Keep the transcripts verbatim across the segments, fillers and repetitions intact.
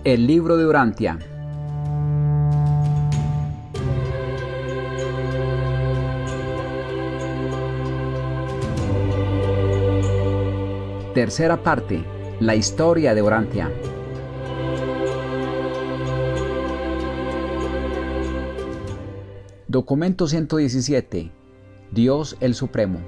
El libro de Urantia. Tercera parte. La historia de Urantia. Documento ciento diecisiete. Dios el Supremo.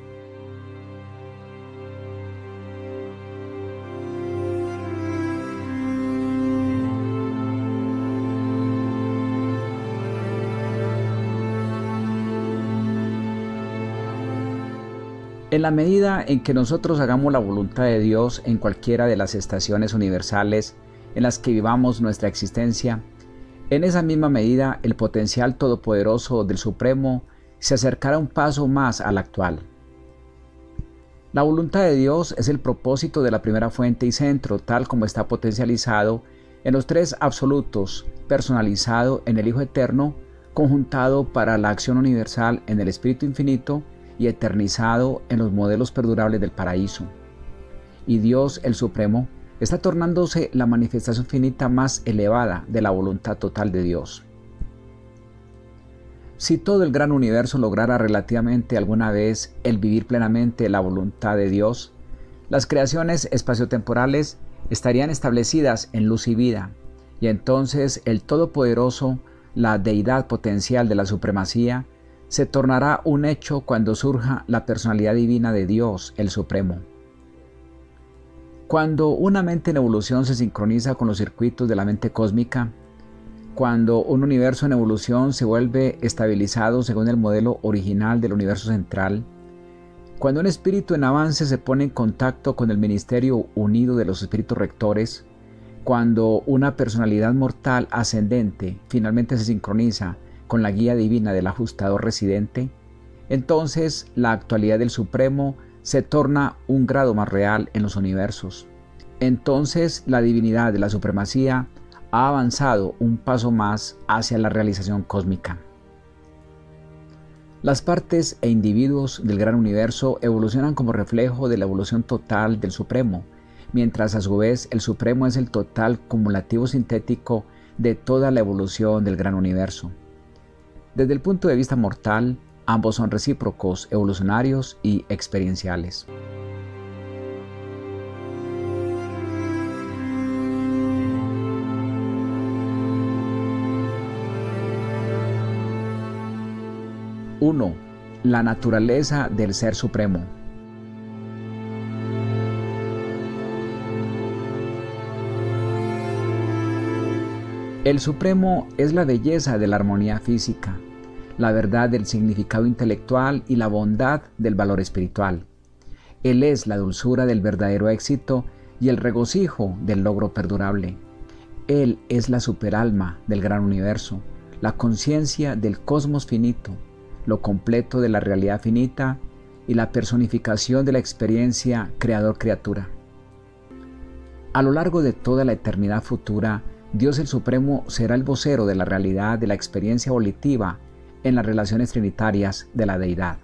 En la medida en que nosotros hagamos la voluntad de Dios en cualquiera de las estaciones universales en las que vivamos nuestra existencia, en esa misma medida el potencial todopoderoso del Supremo se acercará un paso más al actual. La voluntad de Dios es el propósito de la primera fuente y centro, tal como está potencializado en los tres absolutos, personalizado en el Hijo Eterno, conjuntado para la acción universal en el Espíritu Infinito y eternizado en los modelos perdurables del paraíso. Y Dios, el Supremo, está tornándose la manifestación finita más elevada de la voluntad total de Dios. Si todo el gran universo lograra relativamente alguna vez el vivir plenamente la voluntad de Dios, las creaciones espaciotemporales estarían establecidas en luz y vida, y entonces el Todopoderoso, la deidad potencial de la supremacía, se tornará un hecho cuando surja la personalidad divina de Dios, el Supremo. Cuando una mente en evolución se sincroniza con los circuitos de la mente cósmica, cuando un universo en evolución se vuelve estabilizado según el modelo original del universo central, cuando un espíritu en avance se pone en contacto con el ministerio unido de los espíritus rectores, cuando una personalidad mortal ascendente finalmente se sincroniza con la guía divina del ajustador residente, entonces la actualidad del Supremo se torna un grado más real en los universos. Entonces la divinidad de la supremacía ha avanzado un paso más hacia la realización cósmica. Las partes e individuos del gran universo evolucionan como reflejo de la evolución total del Supremo, mientras a su vez el Supremo es el total cumulativo sintético de toda la evolución del gran universo. Desde el punto de vista mortal, ambos son recíprocos, evolucionarios y experienciales. uno. La naturaleza del Ser Supremo. El Supremo es la belleza de la armonía física, la verdad del significado intelectual y la bondad del valor espiritual. Él es la dulzura del verdadero éxito y el regocijo del logro perdurable. Él es la superalma del gran universo, la conciencia del cosmos finito, lo completo de la realidad finita y la personificación de la experiencia creador-criatura. A lo largo de toda la eternidad futura, Dios el Supremo será el vocero de la realidad de la experiencia volitiva en las relaciones trinitarias de la deidad.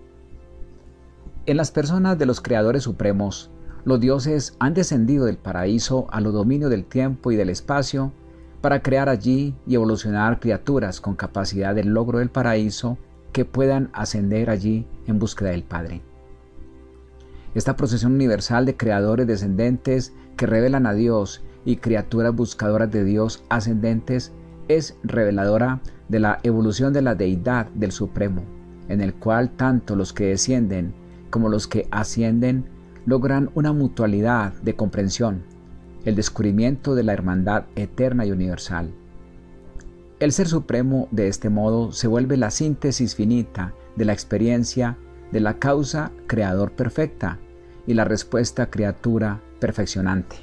En las personas de los creadores supremos, los dioses han descendido del paraíso a los dominios del tiempo y del espacio para crear allí y evolucionar criaturas con capacidad del logro del paraíso que puedan ascender allí en búsqueda del Padre. Esta procesión universal de creadores descendentes que revelan a Dios y criaturas buscadoras de Dios ascendentes es reveladora de la evolución de la deidad del Supremo, en el cual tanto los que descienden como los que ascienden logran una mutualidad de comprensión, el descubrimiento de la hermandad eterna y universal. El Ser Supremo de este modo se vuelve la síntesis finita de la experiencia de la causa creador perfecta y la respuesta criatura perfeccionante.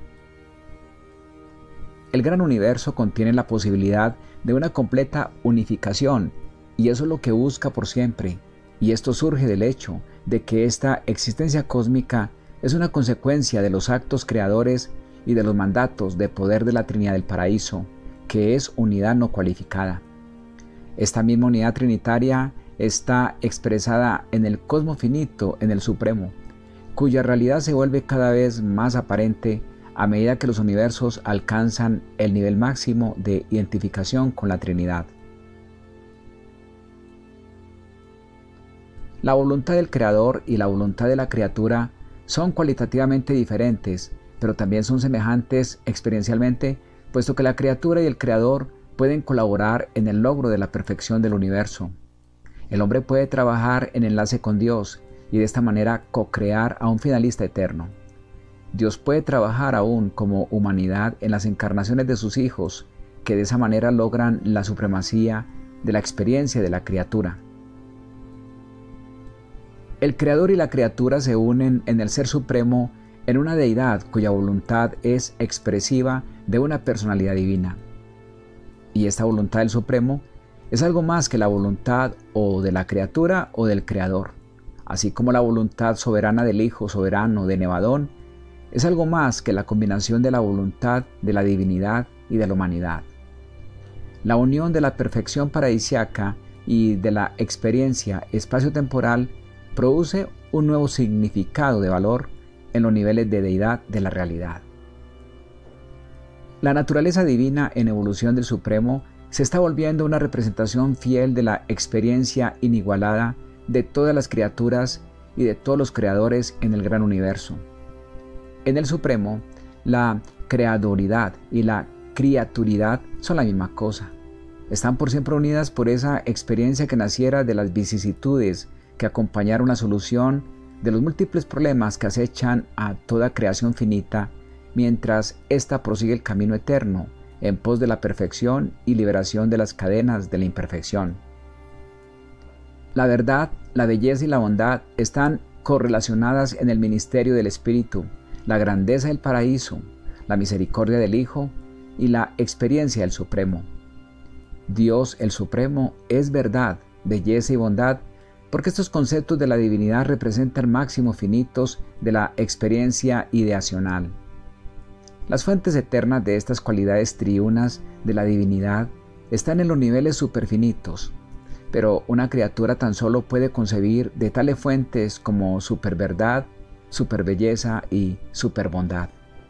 El gran universo contiene la posibilidad de una completa unificación y eso es lo que busca por siempre, y esto surge del hecho de que esta existencia cósmica es una consecuencia de los actos creadores y de los mandatos de poder de la Trinidad del Paraíso, que es unidad no cualificada. Esta misma unidad trinitaria está expresada en el cosmos finito, en el Supremo, cuya realidad se vuelve cada vez más aparente a medida que los universos alcanzan el nivel máximo de identificación con la Trinidad. La voluntad del Creador y la voluntad de la criatura son cualitativamente diferentes, pero también son semejantes experiencialmente, puesto que la criatura y el Creador pueden colaborar en el logro de la perfección del universo. El hombre puede trabajar en enlace con Dios y de esta manera co-crear a un finalista eterno. Dios puede trabajar aún como humanidad en las encarnaciones de sus hijos, que de esa manera logran la supremacía de la experiencia de la criatura. El Creador y la criatura se unen en el Ser Supremo en una deidad cuya voluntad es expresiva de una personalidad divina. Y esta voluntad del Supremo es algo más que la voluntad o de la criatura o del Creador, así como la voluntad soberana del Hijo soberano de Nevadón es algo más que la combinación de la voluntad de la divinidad y de la humanidad. La unión de la perfección paradisiaca y de la experiencia espacio-temporal produce un nuevo significado de valor en los niveles de deidad de la realidad. La naturaleza divina en evolución del Supremo se está volviendo una representación fiel de la experiencia inigualada de todas las criaturas y de todos los creadores en el gran universo. En el Supremo, la creadoridad y la criaturidad son la misma cosa. Están por siempre unidas por esa experiencia que naciera de las vicisitudes que acompañaron la solución de los múltiples problemas que acechan a toda creación finita, mientras ésta prosigue el camino eterno en pos de la perfección y liberación de las cadenas de la imperfección. La verdad, la belleza y la bondad están correlacionadas en el ministerio del Espíritu, la grandeza del paraíso, la misericordia del Hijo y la experiencia del Supremo. Dios el Supremo es verdad, belleza y bondad, porque estos conceptos de la divinidad representan máximos finitos de la experiencia ideacional. Las fuentes eternas de estas cualidades triunas de la divinidad están en los niveles superfinitos, pero una criatura tan solo puede concebir de tales fuentes como superverdad, superbelleza y superbondad.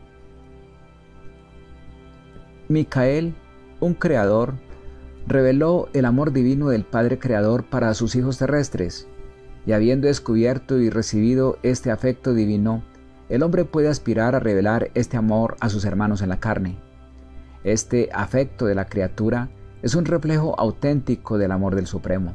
Micael, un creador, reveló el amor divino del Padre Creador para sus hijos terrestres, y habiendo descubierto y recibido este afecto divino, el hombre puede aspirar a revelar este amor a sus hermanos en la carne. Este afecto de la criatura es un reflejo auténtico del amor del Supremo.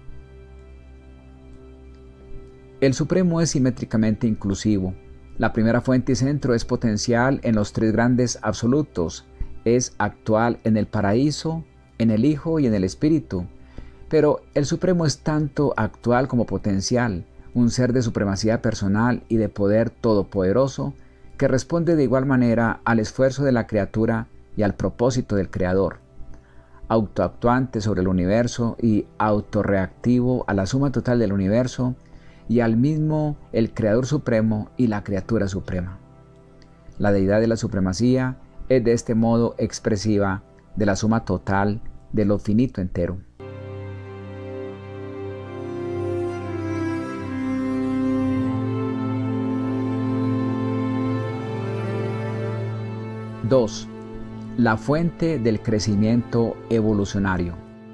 El Supremo es simétricamente inclusivo. La primera fuente y centro es potencial en los tres grandes absolutos, es actual en el paraíso, en el Hijo y en el Espíritu, pero el Supremo es tanto actual como potencial, un ser de supremacía personal y de poder todopoderoso que responde de igual manera al esfuerzo de la criatura y al propósito del Creador, autoactuante sobre el universo y autorreactivo a la suma total del universo y al mismo el Creador Supremo y la criatura suprema. La deidad de la supremacía es de este modo expresiva de la suma total de lo finito entero. dos. La fuente del crecimiento evolucionario.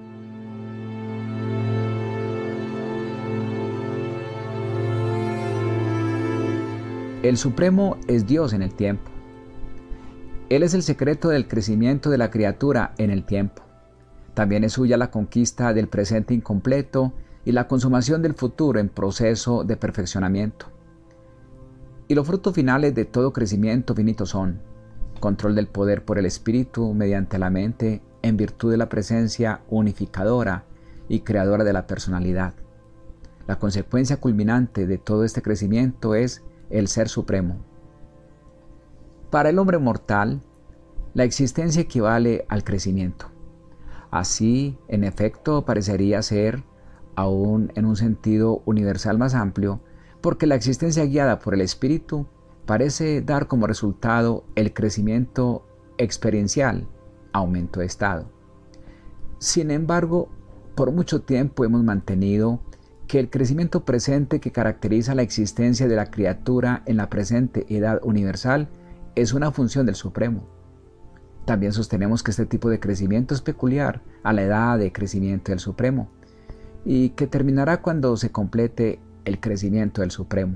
El Supremo es Dios en el tiempo. Él es el secreto del crecimiento de la criatura en el tiempo. También es suya la conquista del presente incompleto y la consumación del futuro en proceso de perfeccionamiento. Y los frutos finales de todo crecimiento finito son control del poder por el espíritu mediante la mente en virtud de la presencia unificadora y creadora de la personalidad. La consecuencia culminante de todo este crecimiento es el Ser Supremo. Para el hombre mortal, la existencia equivale al crecimiento. Así, en efecto, parecería ser, aún en un sentido universal más amplio, porque la existencia guiada por el espíritu parece dar como resultado el crecimiento experiencial, aumento de estado. Sin embargo, por mucho tiempo hemos mantenido que el crecimiento presente que caracteriza la existencia de la criatura en la presente edad universal es una función del Supremo. También sostenemos que este tipo de crecimiento es peculiar a la edad de crecimiento del Supremo y que terminará cuando se complete el crecimiento del Supremo.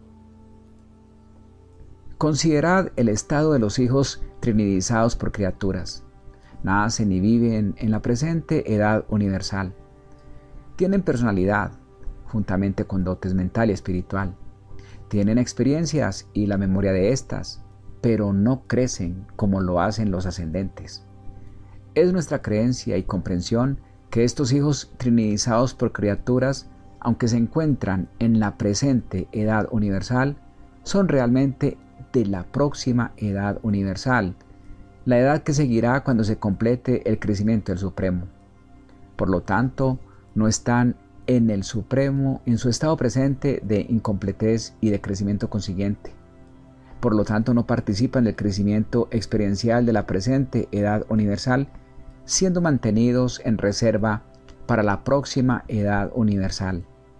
Considerad el estado de los hijos trinidizados por criaturas. Nacen y viven en la presente edad universal. Tienen personalidad, juntamente con dotes mental y espiritual. Tienen experiencias y la memoria de estas, pero no crecen como lo hacen los ascendentes. Es nuestra creencia y comprensión que estos hijos trinidizados por criaturas, aunque se encuentran en la presente edad universal, son realmente de la próxima edad universal, la edad que seguirá cuando se complete el crecimiento del Supremo. Por lo tanto, no están en el Supremo en su estado presente de incompletez y de crecimiento consiguiente. Por lo tanto, no participan del crecimiento experiencial de la presente edad universal, siendo mantenidos en reserva para la próxima edad universal.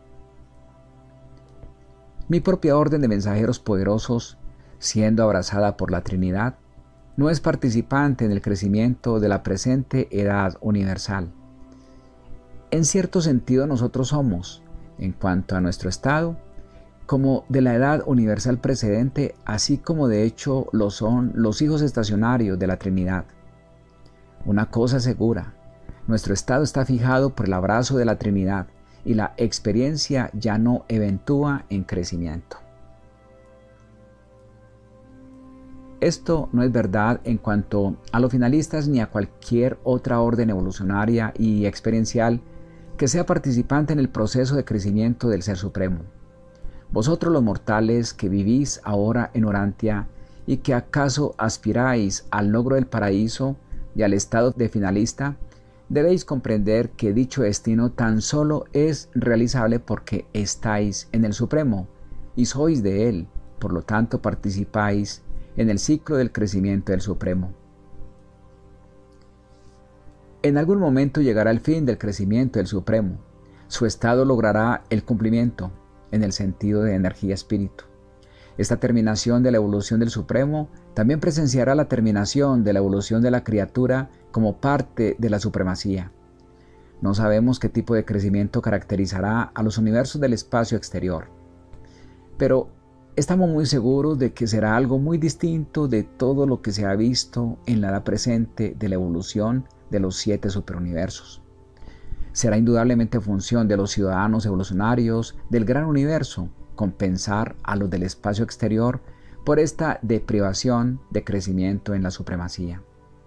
Mi propia orden de mensajeros poderosos, siendo abrazada por la Trinidad, no es participante en el crecimiento de la presente edad universal. En cierto sentido, nosotros somos, en cuanto a nuestro estado, como de la edad universal precedente, así como de hecho lo son los hijos estacionarios de la Trinidad. Una cosa segura, nuestro estado está fijado por el abrazo de la Trinidad y la experiencia ya no eventúa en crecimiento. Esto no es verdad en cuanto a los finalistas ni a cualquier otra orden evolucionaria y experiencial que sea participante en el proceso de crecimiento del Ser Supremo. Vosotros los mortales que vivís ahora en Orantia y que acaso aspiráis al logro del paraíso y al estado de finalista, debéis comprender que dicho destino tan solo es realizable porque estáis en el Supremo y sois de él, por lo tanto participáis en el ciclo del crecimiento del Supremo. En algún momento llegará el fin del crecimiento del Supremo. Su estado logrará el cumplimiento en el sentido de energía-espíritu. Esta terminación de la evolución del Supremo también presenciará la terminación de la evolución de la criatura como parte de la supremacía. No sabemos qué tipo de crecimiento caracterizará a los universos del espacio exterior, pero estamos muy seguros de que será algo muy distinto de todo lo que se ha visto en la edad presente de la evolución de los siete superuniversos. Será indudablemente función de los ciudadanos evolucionarios del gran universo compensar a los del espacio exterior por esta deprivación de crecimiento en la supremacía.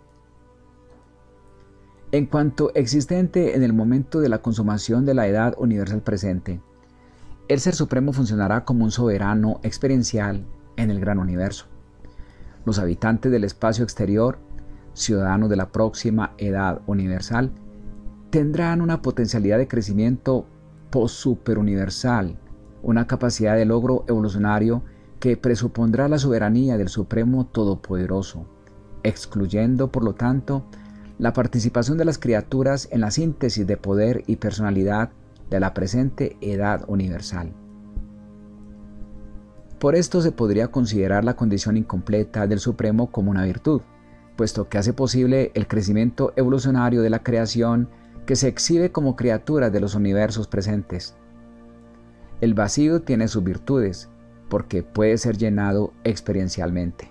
En cuanto existente en el momento de la consumación de la edad universal presente, el Ser Supremo funcionará como un soberano experiencial en el gran universo. Los habitantes del espacio exterior, ciudadanos de la próxima edad universal, tendrán una potencialidad de crecimiento post-superuniversal, una capacidad de logro evolucionario que presupondrá la soberanía del Supremo Todopoderoso, excluyendo, por lo tanto, la participación de las criaturas en la síntesis de poder y personalidad de la presente edad universal. Por esto se podría considerar la condición incompleta del Supremo como una virtud, puesto que hace posible el crecimiento evolucionario de la creación que se exhibe como criatura de los universos presentes. El vacío tiene sus virtudes, porque puede ser llenado experiencialmente.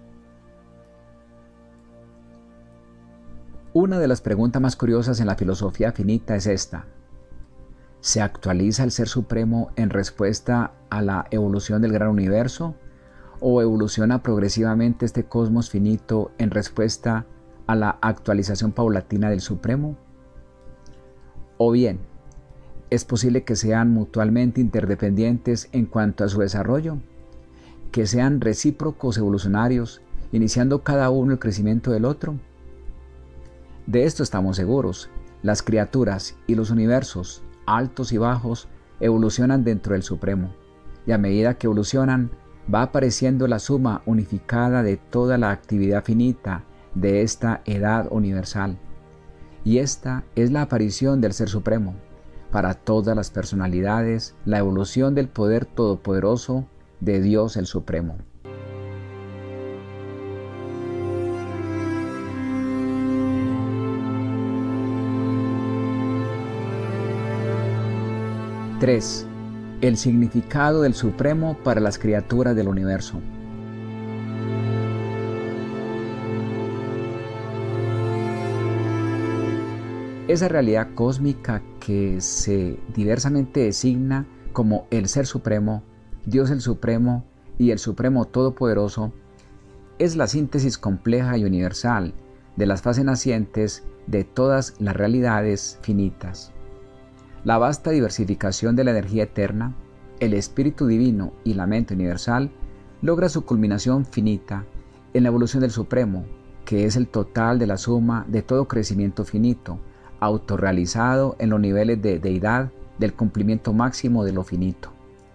Una de las preguntas más curiosas en la filosofía finita es esta: ¿se actualiza el Ser Supremo en respuesta a la evolución del gran universo? ¿O evoluciona progresivamente este cosmos finito en respuesta a la actualización paulatina del Supremo? O bien, ¿es posible que sean mutuamente interdependientes en cuanto a su desarrollo? ¿Que sean recíprocos evolucionarios, iniciando cada uno el crecimiento del otro? De esto estamos seguros. Las criaturas y los universos, altos y bajos, evolucionan dentro del Supremo, y a medida que evolucionan, va apareciendo la suma unificada de toda la actividad finita de esta edad universal. Y esta es la aparición del Ser Supremo, para todas las personalidades, la evolución del poder todopoderoso de Dios el Supremo. tres. El significado del Supremo para las criaturas del universo. Esa realidad cósmica que se diversamente designa como el Ser Supremo, Dios el Supremo y el Supremo Todopoderoso, es la síntesis compleja y universal de las fases nacientes de todas las realidades finitas. La vasta diversificación de la energía eterna, el Espíritu Divino y la mente universal logra su culminación finita en la evolución del Supremo, que es el total de la suma de todo crecimiento finito, autorrealizado en los niveles de deidad del cumplimiento máximo de lo finito.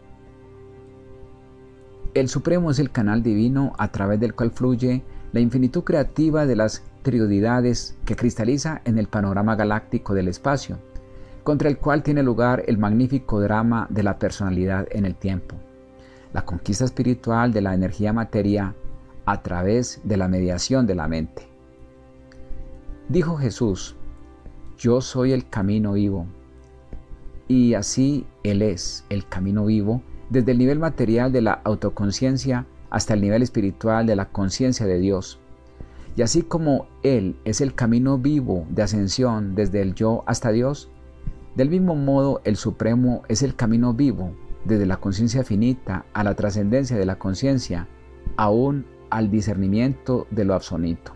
El Supremo es el canal divino a través del cual fluye la infinitud creativa de las trioidades que cristaliza en el panorama galáctico del espacio, contra el cual tiene lugar el magnífico drama de la personalidad en el tiempo, la conquista espiritual de la energía materia a través de la mediación de la mente. Dijo Jesús: yo soy el camino vivo. Y así Él es el camino vivo desde el nivel material de la autoconciencia hasta el nivel espiritual de la conciencia de Dios. Y así como Él es el camino vivo de ascensión desde el yo hasta Dios, del mismo modo el Supremo es el camino vivo desde la conciencia finita a la trascendencia de la conciencia, aún al discernimiento de lo absoluto.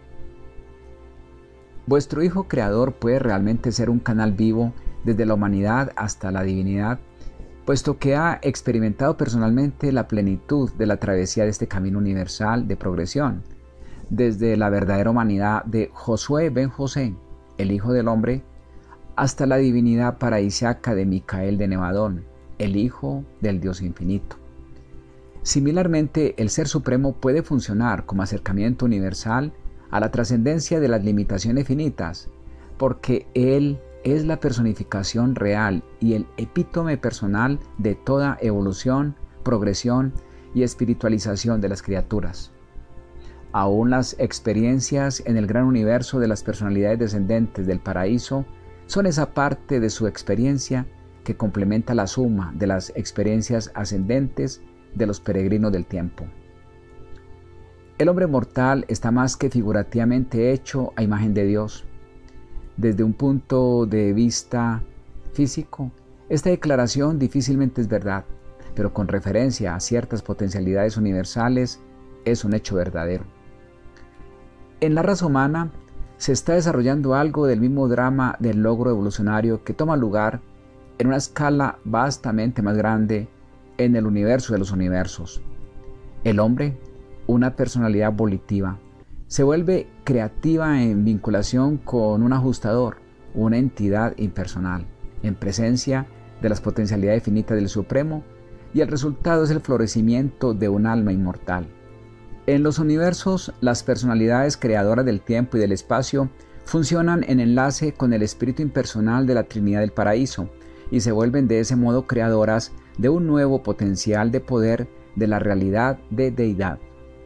Vuestro Hijo Creador puede realmente ser un canal vivo desde la humanidad hasta la divinidad, puesto que ha experimentado personalmente la plenitud de la travesía de este camino universal de progresión, desde la verdadera humanidad de Josué ben José, el Hijo del Hombre, hasta la divinidad paradisíaca de Micael de Nevadón, el Hijo del Dios Infinito. Similarmente, el Ser Supremo puede funcionar como acercamiento universal a la trascendencia de las limitaciones finitas, porque Él es la personificación real y el epítome personal de toda evolución, progresión y espiritualización de las criaturas. Aún las experiencias en el gran universo de las personalidades descendentes del paraíso son esa parte de su experiencia que complementa la suma de las experiencias ascendentes de los peregrinos del tiempo. El hombre mortal está más que figurativamente hecho a imagen de Dios. Desde un punto de vista físico, esta declaración difícilmente es verdad, pero con referencia a ciertas potencialidades universales es un hecho verdadero. En la raza humana se está desarrollando algo del mismo drama del logro evolucionario que toma lugar en una escala vastamente más grande en el universo de los universos. El hombre, una personalidad volitiva, se vuelve creativa en vinculación con un ajustador, una entidad impersonal, en presencia de las potencialidades finitas del Supremo, y el resultado es el florecimiento de un alma inmortal. En los universos, las personalidades creadoras del tiempo y del espacio funcionan en enlace con el espíritu impersonal de la Trinidad del Paraíso y se vuelven de ese modo creadoras de un nuevo potencial de poder de la realidad de deidad.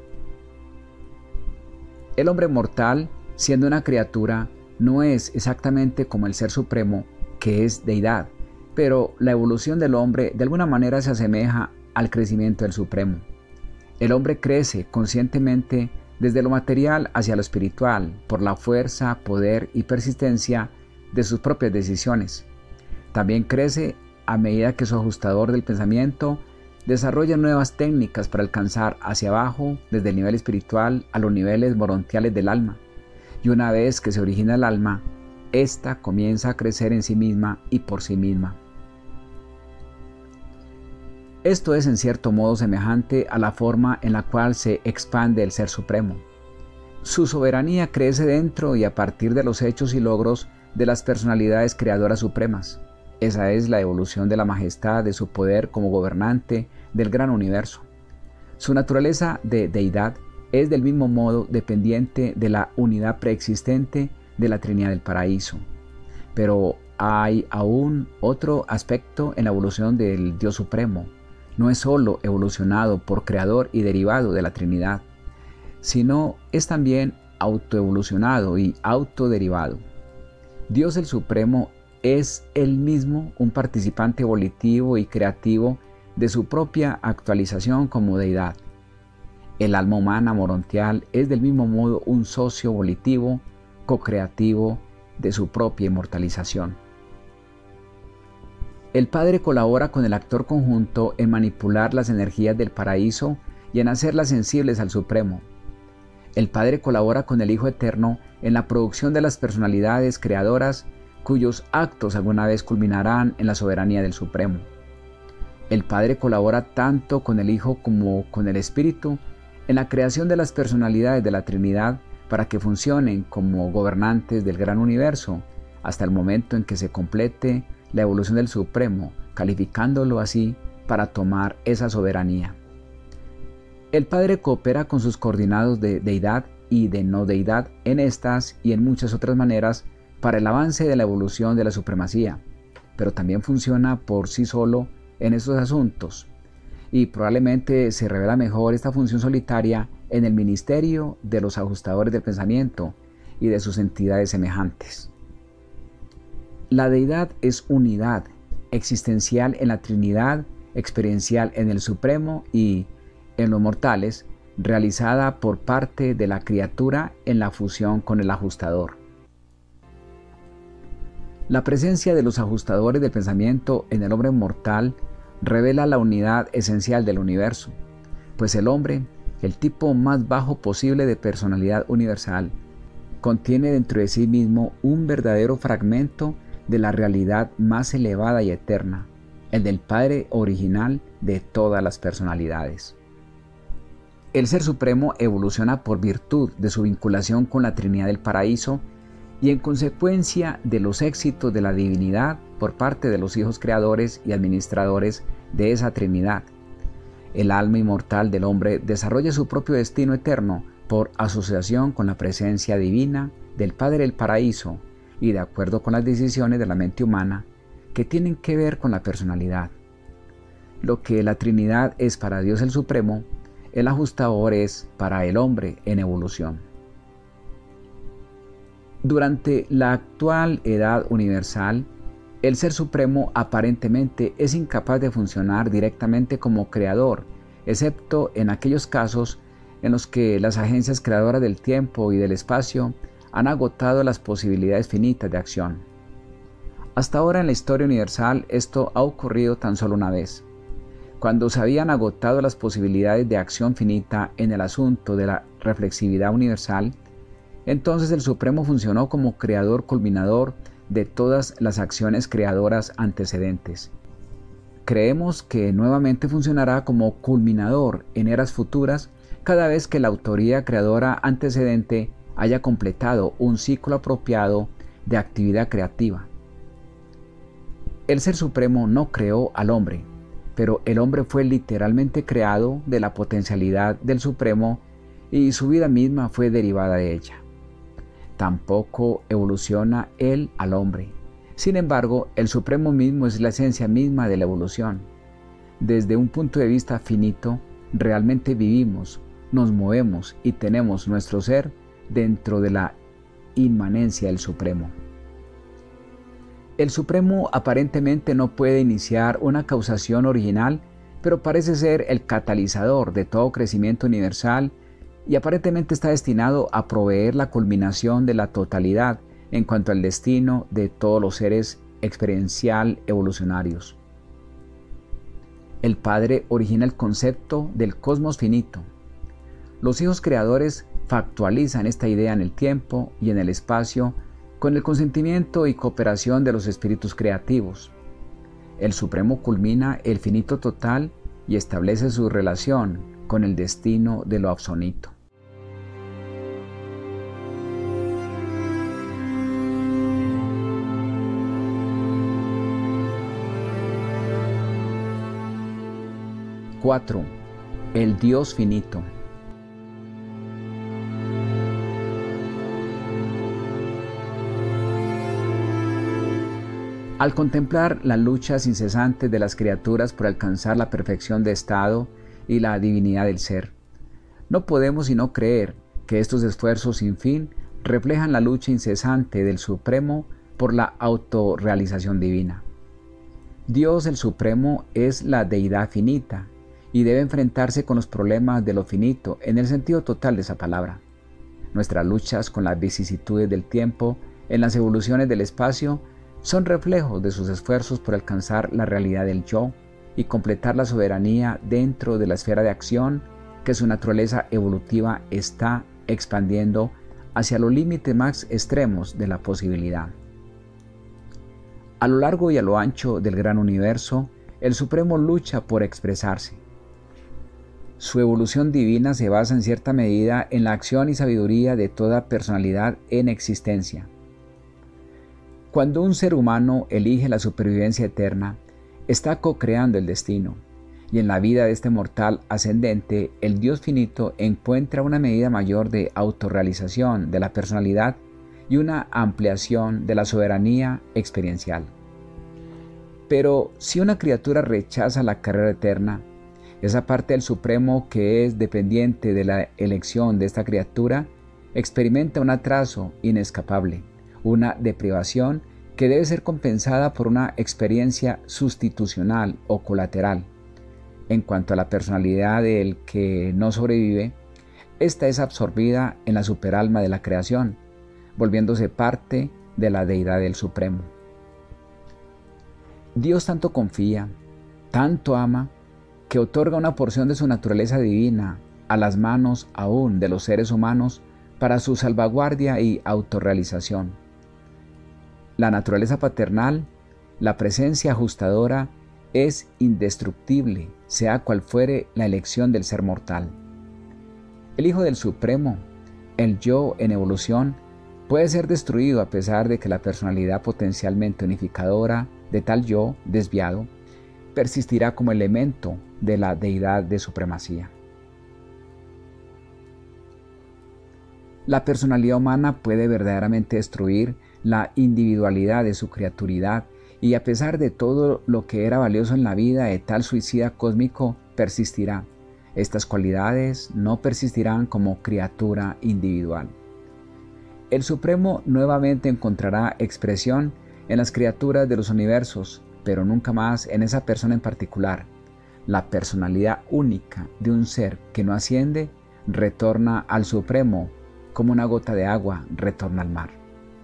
El hombre mortal, siendo una criatura, no es exactamente como el Ser Supremo, que es deidad, pero la evolución del hombre de alguna manera se asemeja al crecimiento del Supremo. El hombre crece conscientemente desde lo material hacia lo espiritual por la fuerza, poder y persistencia de sus propias decisiones. También crece a medida que su ajustador del pensamiento desarrolla nuevas técnicas para alcanzar hacia abajo desde el nivel espiritual a los niveles morontiales del alma. Y una vez que se origina el alma, ésta comienza a crecer en sí misma y por sí misma. Esto es en cierto modo semejante a la forma en la cual se expande el Ser Supremo. Su soberanía crece dentro y a partir de los hechos y logros de las personalidades creadoras supremas. Esa es la evolución de la majestad de su poder como gobernante del gran universo. Su naturaleza de deidad es del mismo modo dependiente de la unidad preexistente de la Trinidad del Paraíso. Pero hay aún otro aspecto en la evolución del Dios Supremo. No es solo evolucionado por creador y derivado de la Trinidad, sino es también autoevolucionado y autoderivado. Dios el Supremo es él mismo un participante volitivo y creativo de su propia actualización como deidad. El alma humana morontial es del mismo modo un socio volitivo, co-creativo de su propia inmortalización. El Padre colabora con el actor conjunto en manipular las energías del paraíso y en hacerlas sensibles al Supremo. El Padre colabora con el Hijo Eterno en la producción de las personalidades creadoras cuyos actos alguna vez culminarán en la soberanía del Supremo. El Padre colabora tanto con el Hijo como con el Espíritu en la creación de las personalidades de la Trinidad para que funcionen como gobernantes del gran universo hasta el momento en que se complete la evolución del Supremo, calificándolo así para tomar esa soberanía. El Padre coopera con sus coordinados de deidad y de no deidad en estas y en muchas otras maneras para el avance de la evolución de la supremacía, pero también funciona por sí solo en estos asuntos, y probablemente se revela mejor esta función solitaria en el ministerio de los ajustadores del pensamiento y de sus entidades semejantes. La deidad es unidad, existencial en la Trinidad, experiencial en el Supremo y, en los mortales, realizada por parte de la criatura en la fusión con el ajustador. La presencia de los ajustadores del pensamiento en el hombre mortal revela la unidad esencial del universo, pues el hombre, el tipo más bajo posible de personalidad universal, contiene dentro de sí mismo un verdadero fragmento de la realidad más elevada y eterna, el del Padre original de todas las personalidades. El Ser Supremo evoluciona por virtud de su vinculación con la Trinidad del Paraíso y en consecuencia de los éxitos de la divinidad por parte de los hijos creadores y administradores de esa Trinidad. El alma inmortal del hombre desarrolla su propio destino eterno por asociación con la presencia divina del Padre del Paraíso y de acuerdo con las decisiones de la mente humana que tienen que ver con la personalidad. Lo que la Trinidad es para Dios el Supremo, el ajustador es para el hombre en evolución. Durante la actual edad universal, el Ser Supremo aparentemente es incapaz de funcionar directamente como creador, excepto en aquellos casos en los que las agencias creadoras del tiempo y del espacio han agotado las posibilidades finitas de acción. Hasta ahora en la historia universal esto ha ocurrido tan solo una vez, cuando se habían agotado las posibilidades de acción finita en el asunto de la reflexividad universal. Entonces el Supremo funcionó como creador culminador de todas las acciones creadoras antecedentes. Creemos que nuevamente funcionará como culminador en eras futuras cada vez que la autoría creadora antecedente haya completado un ciclo apropiado de actividad creativa. El Ser Supremo no creó al hombre, pero el hombre fue literalmente creado de la potencialidad del Supremo y su vida misma fue derivada de ella. Tampoco evoluciona él al hombre. Sin embargo, el Supremo mismo es la esencia misma de la evolución. Desde un punto de vista finito, realmente vivimos, nos movemos y tenemos nuestro ser dentro de la inmanencia del Supremo. El Supremo aparentemente no puede iniciar una causación original, pero parece ser el catalizador de todo crecimiento universal y aparentemente está destinado a proveer la culminación de la totalidad en cuanto al destino de todos los seres experiencial evolucionarios. El Padre origina el concepto del cosmos finito. Los hijos creadores factualizan esta idea en el tiempo y en el espacio con el consentimiento y cooperación de los espíritus creativos. El Supremo culmina el finito total y establece su relación con el destino de lo absonito. cuatro. El Dios finito. Al contemplar las luchas incesantes de las criaturas por alcanzar la perfección de estado y la divinidad del ser, no podemos sino creer que estos esfuerzos sin fin reflejan la lucha incesante del Supremo por la autorrealización divina. Dios el Supremo es la deidad finita y debe enfrentarse con los problemas de lo finito en el sentido total de esa palabra. Nuestras luchas con las vicisitudes del tiempo en las evoluciones del espacio son reflejos de sus esfuerzos por alcanzar la realidad del yo y completar la soberanía dentro de la esfera de acción que su naturaleza evolutiva está expandiendo hacia los límites más extremos de la posibilidad. A lo largo y a lo ancho del gran universo, el Supremo lucha por expresarse. Su evolución divina se basa en cierta medida en la acción y sabiduría de toda personalidad en existencia. Cuando un ser humano elige la supervivencia eterna, está co-creando el destino, y en la vida de este mortal ascendente, el Dios finito encuentra una medida mayor de autorrealización de la personalidad y una ampliación de la soberanía experiencial. Pero si una criatura rechaza la carrera eterna, esa parte del Supremo que es dependiente de la elección de esta criatura experimenta un atraso inescapable, una deprivación que debe ser compensada por una experiencia sustitucional o colateral. En cuanto a la personalidad del que no sobrevive, esta es absorbida en la superalma de la creación, volviéndose parte de la deidad del Supremo. Dios tanto confía, tanto ama, que otorga una porción de su naturaleza divina a las manos aún de los seres humanos para su salvaguardia y autorrealización. La naturaleza paternal, la presencia ajustadora, es indestructible, sea cual fuere la elección del ser mortal. El Hijo del Supremo, el yo en evolución, puede ser destruido a pesar de que la personalidad potencialmente unificadora de tal yo desviado persistirá como elemento de la deidad de supremacía. La personalidad humana puede verdaderamente destruir la individualidad de su criaturidad y a pesar de todo lo que era valioso en la vida de tal suicida cósmico persistirá. Estas cualidades no persistirán como criatura individual. El Supremo nuevamente encontrará expresión en las criaturas de los universos, pero nunca más en esa persona en particular. La personalidad única de un ser que no asciende retorna al Supremo como una gota de agua retorna al mar.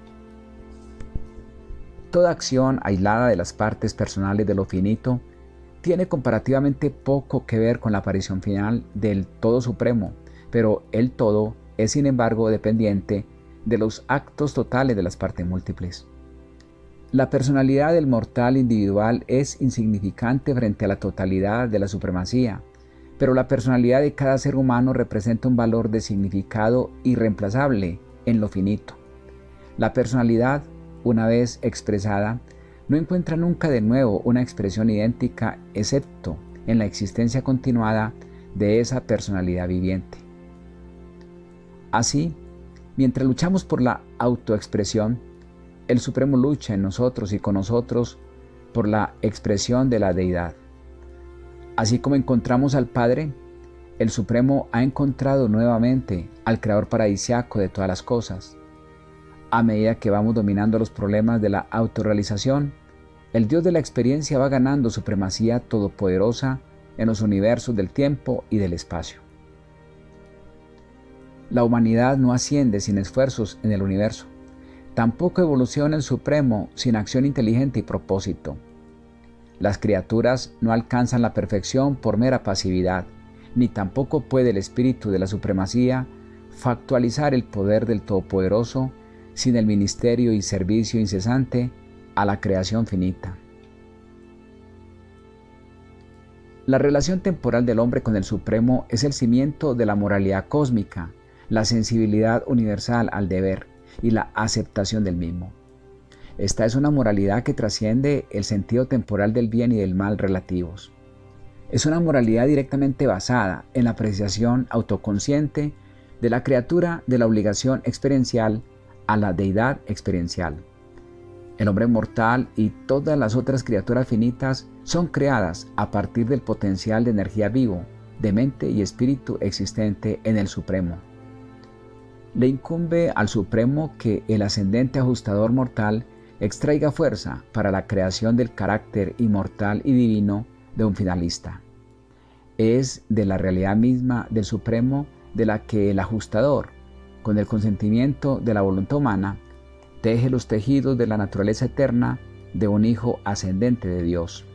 Toda acción aislada de las partes personales de lo finito tiene comparativamente poco que ver con la aparición final del Todo Supremo, pero el Todo es sin embargo dependiente de los actos totales de las partes múltiples. La personalidad del mortal individual es insignificante frente a la totalidad de la supremacía, pero la personalidad de cada ser humano representa un valor de significado irreemplazable en lo finito. La personalidad, una vez expresada, no encuentra nunca de nuevo una expresión idéntica excepto en la existencia continuada de esa personalidad viviente. Así, mientras luchamos por la autoexpresión, el Supremo lucha en nosotros y con nosotros por la expresión de la deidad. Así como encontramos al Padre, el Supremo ha encontrado nuevamente al Creador paradisiaco de todas las cosas. A medida que vamos dominando los problemas de la autorrealización, el Dios de la experiencia va ganando supremacía todopoderosa en los universos del tiempo y del espacio. La humanidad no asciende sin esfuerzos en el universo. Tampoco evoluciona el Supremo sin acción inteligente y propósito. Las criaturas no alcanzan la perfección por mera pasividad, ni tampoco puede el espíritu de la supremacía factualizar el poder del Todopoderoso sin el ministerio y servicio incesante a la creación finita. La relación temporal del hombre con el Supremo es el cimiento de la moralidad cósmica, la sensibilidad universal al deber y la aceptación del mismo. Esta es una moralidad que trasciende el sentido temporal del bien y del mal relativos. Es una moralidad directamente basada en la apreciación autoconsciente de la criatura de la obligación experiencial a la deidad experiencial. El hombre mortal y todas las otras criaturas finitas son creadas a partir del potencial de energía vivo, de mente y espíritu existente en el Supremo. Le incumbe al Supremo que el ascendente ajustador mortal extraiga fuerza para la creación del carácter inmortal y divino de un finalista. Es de la realidad misma del Supremo de la que el ajustador, con el consentimiento de la voluntad humana, teje los tejidos de la naturaleza eterna de un Hijo ascendente de Dios.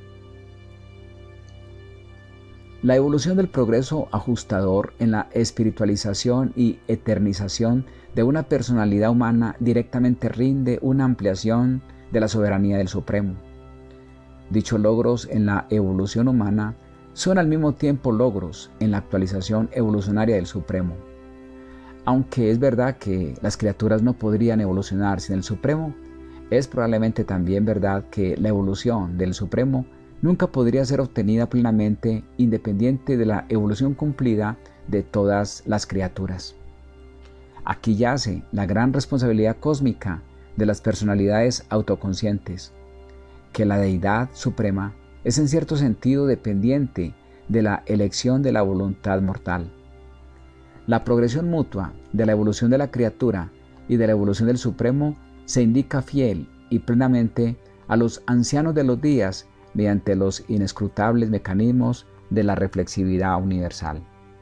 La evolución del progreso ajustador en la espiritualización y eternización de una personalidad humana directamente rinde una ampliación de la soberanía del Supremo. Dichos logros en la evolución humana son al mismo tiempo logros en la actualización evolucionaria del Supremo. Aunque es verdad que las criaturas no podrían evolucionar sin el Supremo, es probablemente también verdad que la evolución del Supremo nunca podría ser obtenida plenamente independiente de la evolución cumplida de todas las criaturas. Aquí yace la gran responsabilidad cósmica de las personalidades autoconscientes, que la deidad suprema es en cierto sentido dependiente de la elección de la voluntad mortal. La progresión mutua de la evolución de la criatura y de la evolución del Supremo se indica fiel y plenamente a los ancianos de los días mediante los inescrutables mecanismos de la reflexividad universal.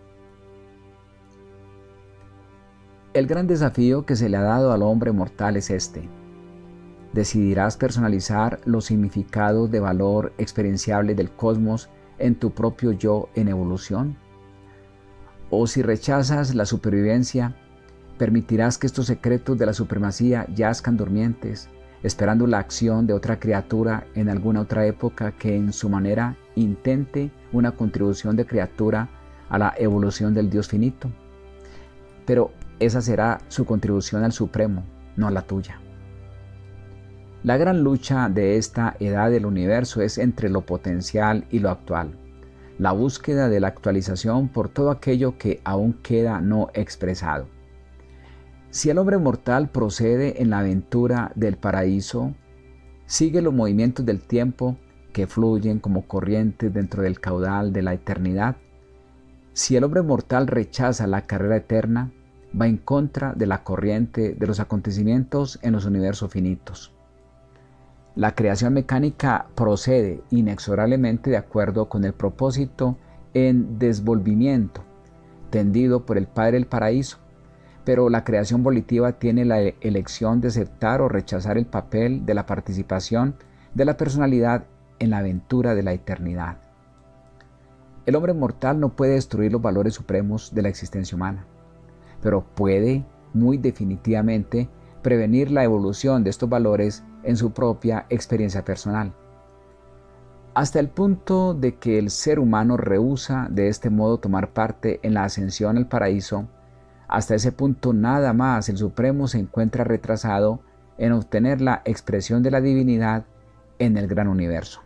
El gran desafío que se le ha dado al hombre mortal es este: ¿decidirás personalizar los significados de valor experienciables del cosmos en tu propio yo en evolución? ¿O si rechazas la supervivencia, permitirás que estos secretos de la supremacía yazcan durmientes, esperando la acción de otra criatura en alguna otra época que en su manera intente una contribución de criatura a la evolución del Dios finito? Pero esa será su contribución al Supremo, no la tuya. La gran lucha de esta edad del universo es entre lo potencial y lo actual, la búsqueda de la actualización por todo aquello que aún queda no expresado. Si el hombre mortal procede en la aventura del paraíso, sigue los movimientos del tiempo que fluyen como corrientes dentro del caudal de la eternidad. Si el hombre mortal rechaza la carrera eterna, va en contra de la corriente de los acontecimientos en los universos finitos. La creación mecánica procede inexorablemente de acuerdo con el propósito en desvolvimiento tendido por el Padre del Paraíso, pero la creación volitiva tiene la elección de aceptar o rechazar el papel de la participación de la personalidad en la aventura de la eternidad. El hombre mortal no puede destruir los valores supremos de la existencia humana, pero puede muy definitivamente prevenir la evolución de estos valores en su propia experiencia personal, hasta el punto de que el ser humano rehúsa de este modo tomar parte en la ascensión al paraíso. Hasta ese punto nada más el Supremo se encuentra retrasado en obtener la expresión de la divinidad en el gran universo.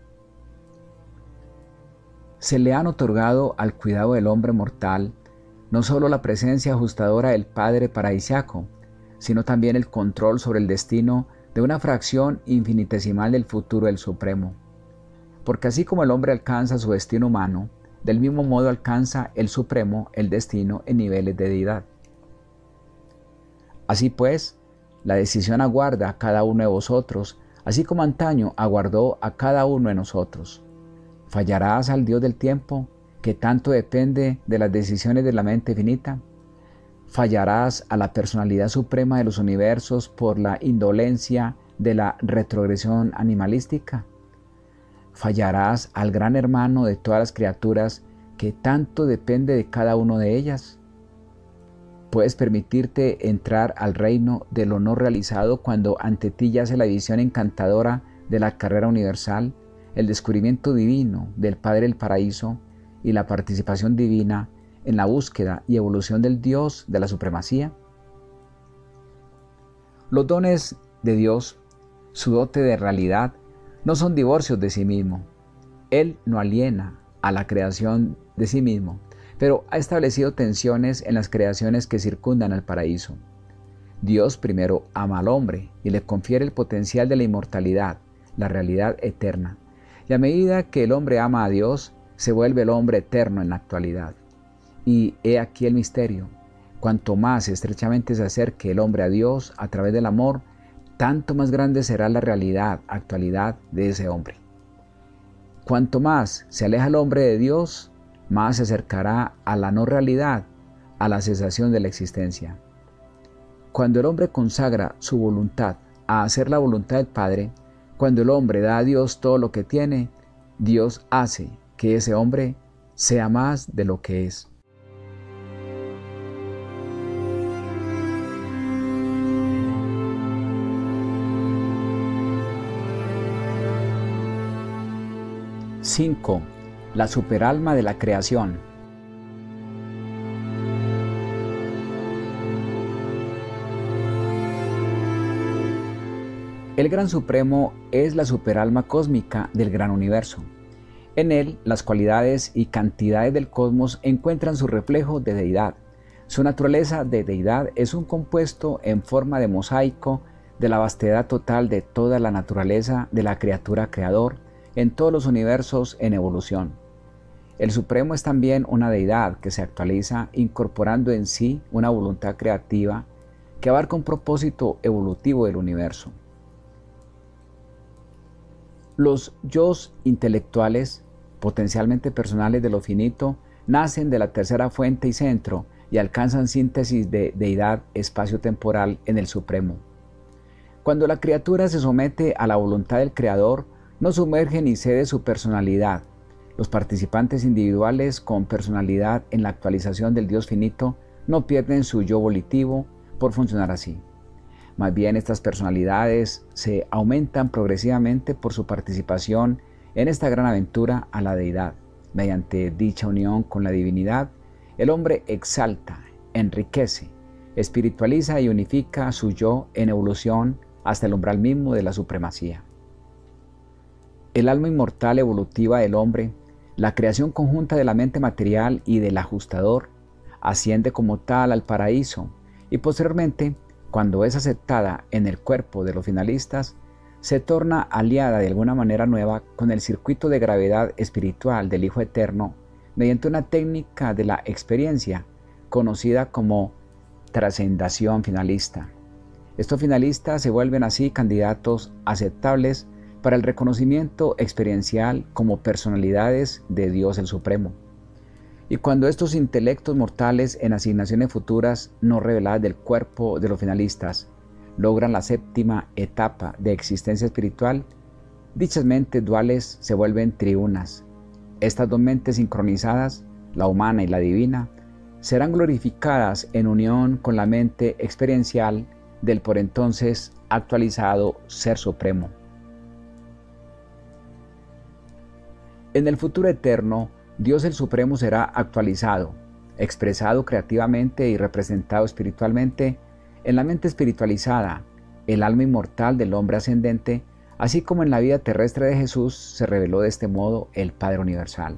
Se le han otorgado al cuidado del hombre mortal no solo la presencia ajustadora del Padre Paraísiaco, sino también el control sobre el destino de una fracción infinitesimal del futuro del Supremo. Porque así como el hombre alcanza su destino humano, del mismo modo alcanza el Supremo el destino en niveles de deidad. Así pues, la decisión aguarda a cada uno de vosotros, así como antaño aguardó a cada uno de nosotros. ¿Fallarás al Dios del tiempo, que tanto depende de las decisiones de la mente finita? ¿Fallarás a la personalidad suprema de los universos por la indolencia de la retrogresión animalística? ¿Fallarás al gran hermano de todas las criaturas que tanto depende de cada uno de ellas? ¿Puedes permitirte entrar al reino de lo no realizado cuando ante ti yace la visión encantadora de la carrera universal, el descubrimiento divino del Padre del Paraíso y la participación divina en la búsqueda y evolución del Dios de la supremacía? Los dones de Dios, su dote de realidad, no son divorcios de sí mismo. Él no aliena a la creación de sí mismo, pero ha establecido tensiones en las creaciones que circundan al paraíso. Dios primero ama al hombre y le confiere el potencial de la inmortalidad, la realidad eterna. Y a medida que el hombre ama a Dios, se vuelve el hombre eterno en la actualidad. Y he aquí el misterio: cuanto más estrechamente se acerque el hombre a Dios a través del amor, tanto más grande será la realidad, actualidad de ese hombre. Cuanto más se aleja el hombre de Dios, más se acercará a la no realidad, a la cesación de la existencia. Cuando el hombre consagra su voluntad a hacer la voluntad del Padre, cuando el hombre da a Dios todo lo que tiene, Dios hace que ese hombre sea más de lo que es. cinco. La superalma de la creación. El Gran Supremo es la superalma cósmica del gran universo. En él, las cualidades y cantidades del cosmos encuentran su reflejo de deidad. Su naturaleza de deidad es un compuesto en forma de mosaico de la vastedad total de toda la naturaleza de la criatura creador en todos los universos en evolución. El Supremo es también una deidad que se actualiza incorporando en sí una voluntad creativa que abarca un propósito evolutivo del universo. Los yos intelectuales, potencialmente personales de lo finito, nacen de la tercera fuente y centro y alcanzan síntesis de deidad espacio-temporal en el Supremo. Cuando la criatura se somete a la voluntad del Creador, no sumerge ni cede su personalidad. Los participantes individuales con personalidad en la actualización del Dios finito no pierden su yo volitivo por funcionar así. Más bien, estas personalidades se aumentan progresivamente por su participación en esta gran aventura a la deidad. Mediante dicha unión con la divinidad, el hombre exalta, enriquece, espiritualiza y unifica su yo en evolución hasta el umbral mismo de la supremacía. El alma inmortal evolutiva del hombre, la creación conjunta de la mente material y del ajustador, asciende como tal al paraíso y posteriormente, cuando es aceptada en el cuerpo de los finalistas, se torna aliada de alguna manera nueva con el circuito de gravedad espiritual del Hijo Eterno mediante una técnica de la experiencia conocida como trascendación finalista. Estos finalistas se vuelven así candidatos aceptables para el reconocimiento experiencial como personalidades de Dios el Supremo. Y cuando estos intelectos mortales en asignaciones futuras no reveladas del cuerpo de los finalistas logran la séptima etapa de existencia espiritual, dichas mentes duales se vuelven triunas. Estas dos mentes sincronizadas, la humana y la divina, serán glorificadas en unión con la mente experiencial del por entonces actualizado Ser Supremo. En el futuro eterno, Dios el Supremo será actualizado, expresado creativamente y representado espiritualmente en la mente espiritualizada, el alma inmortal del hombre ascendente, así como en la vida terrestre de Jesús se reveló de este modo el Padre Universal.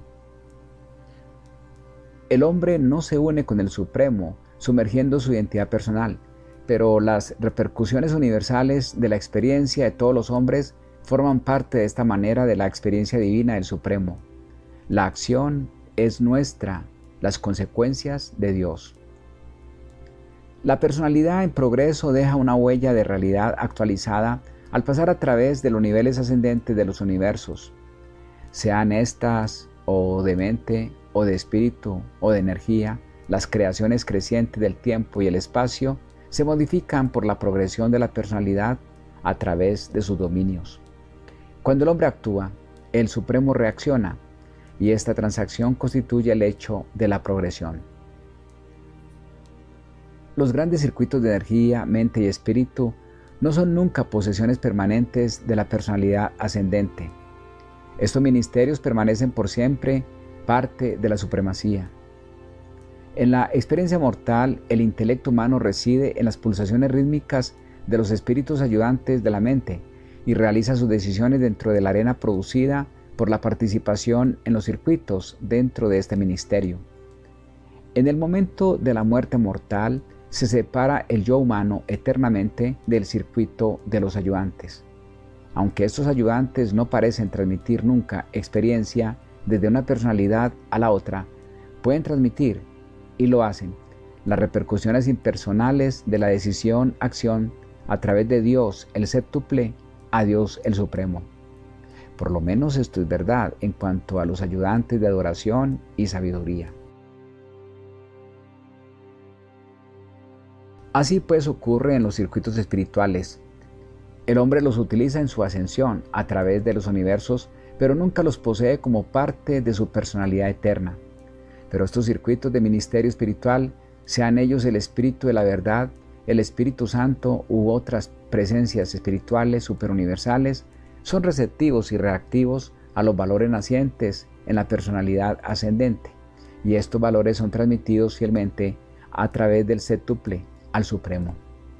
El hombre no se une con el Supremo, sumergiendo su identidad personal, pero las repercusiones universales de la experiencia de todos los hombres forman parte de esta manera de la experiencia divina del Supremo. La acción es nuestra, las consecuencias de Dios. La personalidad en progreso deja una huella de realidad actualizada al pasar a través de los niveles ascendentes de los universos, sean estas o de mente, o de espíritu, o de energía. Las creaciones crecientes del tiempo y el espacio se modifican por la progresión de la personalidad a través de sus dominios. Cuando el hombre actúa, el Supremo reacciona, y esta transacción constituye el hecho de la progresión. Los grandes circuitos de energía, mente y espíritu no son nunca posesiones permanentes de la personalidad ascendente. Estos ministerios permanecen por siempre parte de la supremacía. En la experiencia mortal, el intelecto humano reside en las pulsaciones rítmicas de los espíritus ayudantes de la mente y realiza sus decisiones dentro de la arena producida por la participación en los circuitos dentro de este ministerio. En el momento de la muerte mortal, se separa el yo humano eternamente del circuito de los ayudantes. Aunque estos ayudantes no parecen transmitir nunca experiencia desde una personalidad a la otra, pueden transmitir, y lo hacen, las repercusiones impersonales de la decisión-acción a través de Dios el séptuple a Dios el Supremo. Por lo menos esto es verdad en cuanto a los ayudantes de adoración y sabiduría. Así pues ocurre en los circuitos espirituales. El hombre los utiliza en su ascensión a través de los universos, pero nunca los posee como parte de su personalidad eterna. Pero estos circuitos de ministerio espiritual, sean ellos el Espíritu de la Verdad, el Espíritu Santo u otras presencias espirituales superuniversales, son receptivos y reactivos a los valores nacientes en la personalidad ascendente, y estos valores son transmitidos fielmente a través del séptuple al Supremo.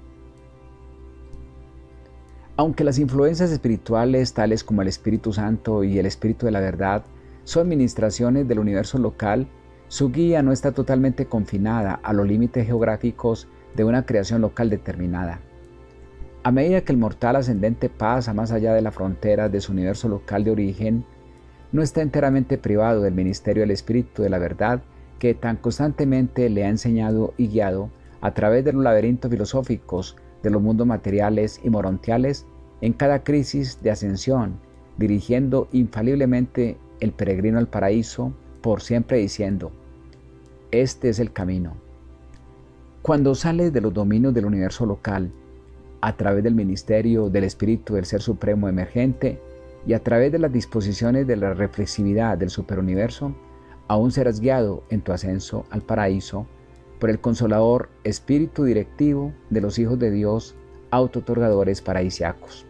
Aunque las influencias espirituales tales como el Espíritu Santo y el Espíritu de la Verdad son ministraciones del universo local, su guía no está totalmente confinada a los límites geográficos de una creación local determinada. A medida que el mortal ascendente pasa más allá de la frontera de su universo local de origen, no está enteramente privado del ministerio del Espíritu de la Verdad que tan constantemente le ha enseñado y guiado a través de los laberintos filosóficos de los mundos materiales y morontiales en cada crisis de ascensión, dirigiendo infaliblemente el peregrino al paraíso por siempre diciendo: este es el camino. Cuando sales de los dominios del universo local, a través del ministerio del Espíritu del Ser Supremo emergente y a través de las disposiciones de la reflexividad del superuniverso, aún serás guiado en tu ascenso al paraíso por el consolador espíritu directivo de los hijos de Dios, auto-otorgadores paraísiacos.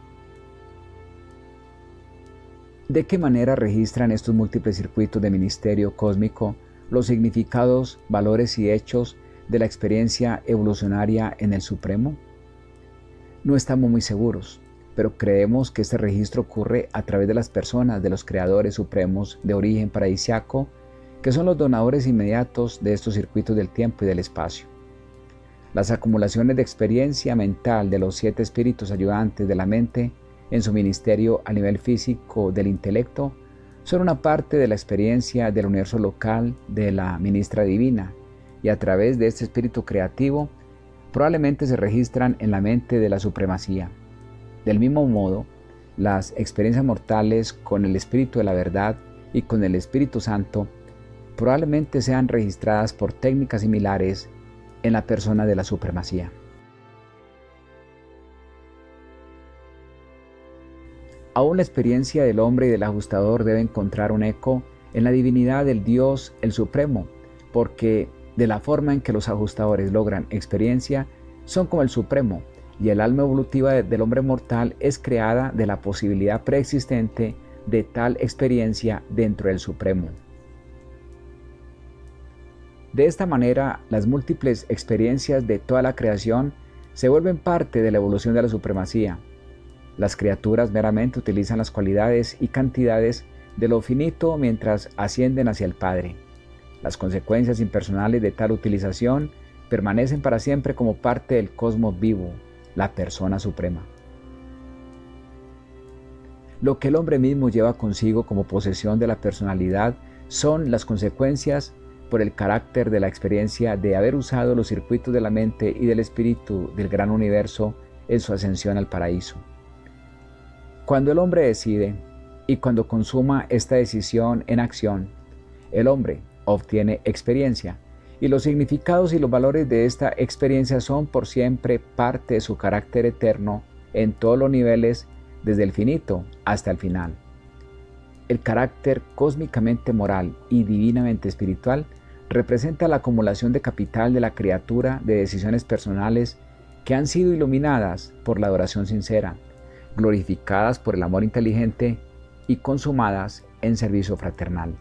¿De qué manera registran estos múltiples circuitos de ministerio cósmico los significados, valores y hechos de la experiencia evolucionaria en el Supremo? No estamos muy seguros, pero creemos que este registro ocurre a través de las personas de los creadores supremos de origen paradisiaco, que son los donadores inmediatos de estos circuitos del tiempo y del espacio. Las acumulaciones de experiencia mental de los siete espíritus ayudantes de la mente en su ministerio a nivel físico del intelecto son una parte de la experiencia del universo local de la ministra divina, y a través de este espíritu creativo probablemente se registran en la mente de la supremacía. Del mismo modo, las experiencias mortales con el Espíritu de la Verdad y con el Espíritu Santo probablemente sean registradas por técnicas similares en la persona de la supremacía. Aún la experiencia del hombre y del ajustador debe encontrar un eco en la divinidad del Dios el Supremo, porque de la forma en que los ajustadores logran experiencia son como el Supremo, y el alma evolutiva del hombre mortal es creada de la posibilidad preexistente de tal experiencia dentro del Supremo. De esta manera, las múltiples experiencias de toda la creación se vuelven parte de la evolución de la supremacía. Las criaturas meramente utilizan las cualidades y cantidades de lo finito mientras ascienden hacia el Padre. Las consecuencias impersonales de tal utilización permanecen para siempre como parte del cosmos vivo, la persona suprema. Lo que el hombre mismo lleva consigo como posesión de la personalidad son las consecuencias por el carácter de la experiencia de haber usado los circuitos de la mente y del espíritu del gran universo en su ascensión al paraíso. Cuando el hombre decide, y cuando consuma esta decisión en acción, el hombre obtiene experiencia, y los significados y los valores de esta experiencia son por siempre parte de su carácter eterno en todos los niveles, desde el finito hasta el final. El carácter cósmicamente moral y divinamente espiritual representa la acumulación de capital de la criatura de decisiones personales que han sido iluminadas por la adoración sincera, glorificadas por el amor inteligente y consumadas en servicio fraternal.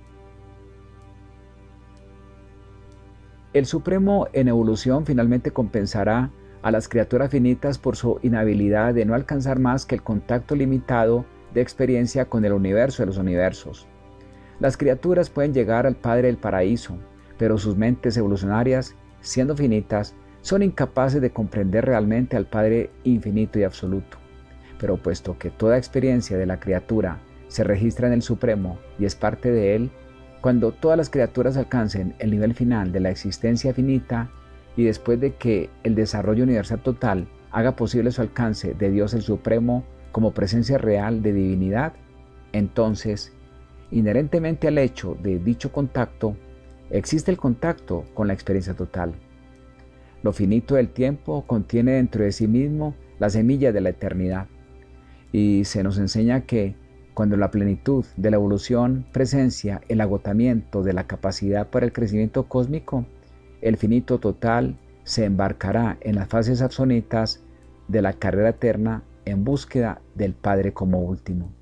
El Supremo en evolución finalmente compensará a las criaturas finitas por su inhabilidad de no alcanzar más que el contacto limitado de experiencia con el universo de los universos. Las criaturas pueden llegar al Padre del Paraíso, pero sus mentes evolucionarias, siendo finitas, son incapaces de comprender realmente al Padre infinito y absoluto. Pero puesto que toda experiencia de la criatura se registra en el Supremo y es parte de él, cuando todas las criaturas alcancen el nivel final de la existencia finita y después de que el desarrollo universal total haga posible su alcance de Dios el Supremo como presencia real de divinidad, entonces, inherentemente al hecho de dicho contacto, existe el contacto con la experiencia total. Lo finito del tiempo contiene dentro de sí mismo la semilla de la eternidad, y se nos enseña que, cuando la plenitud de la evolución presencia el agotamiento de la capacidad para el crecimiento cósmico, el finito total se embarcará en las fases absonitas de la carrera eterna en búsqueda del Padre como último.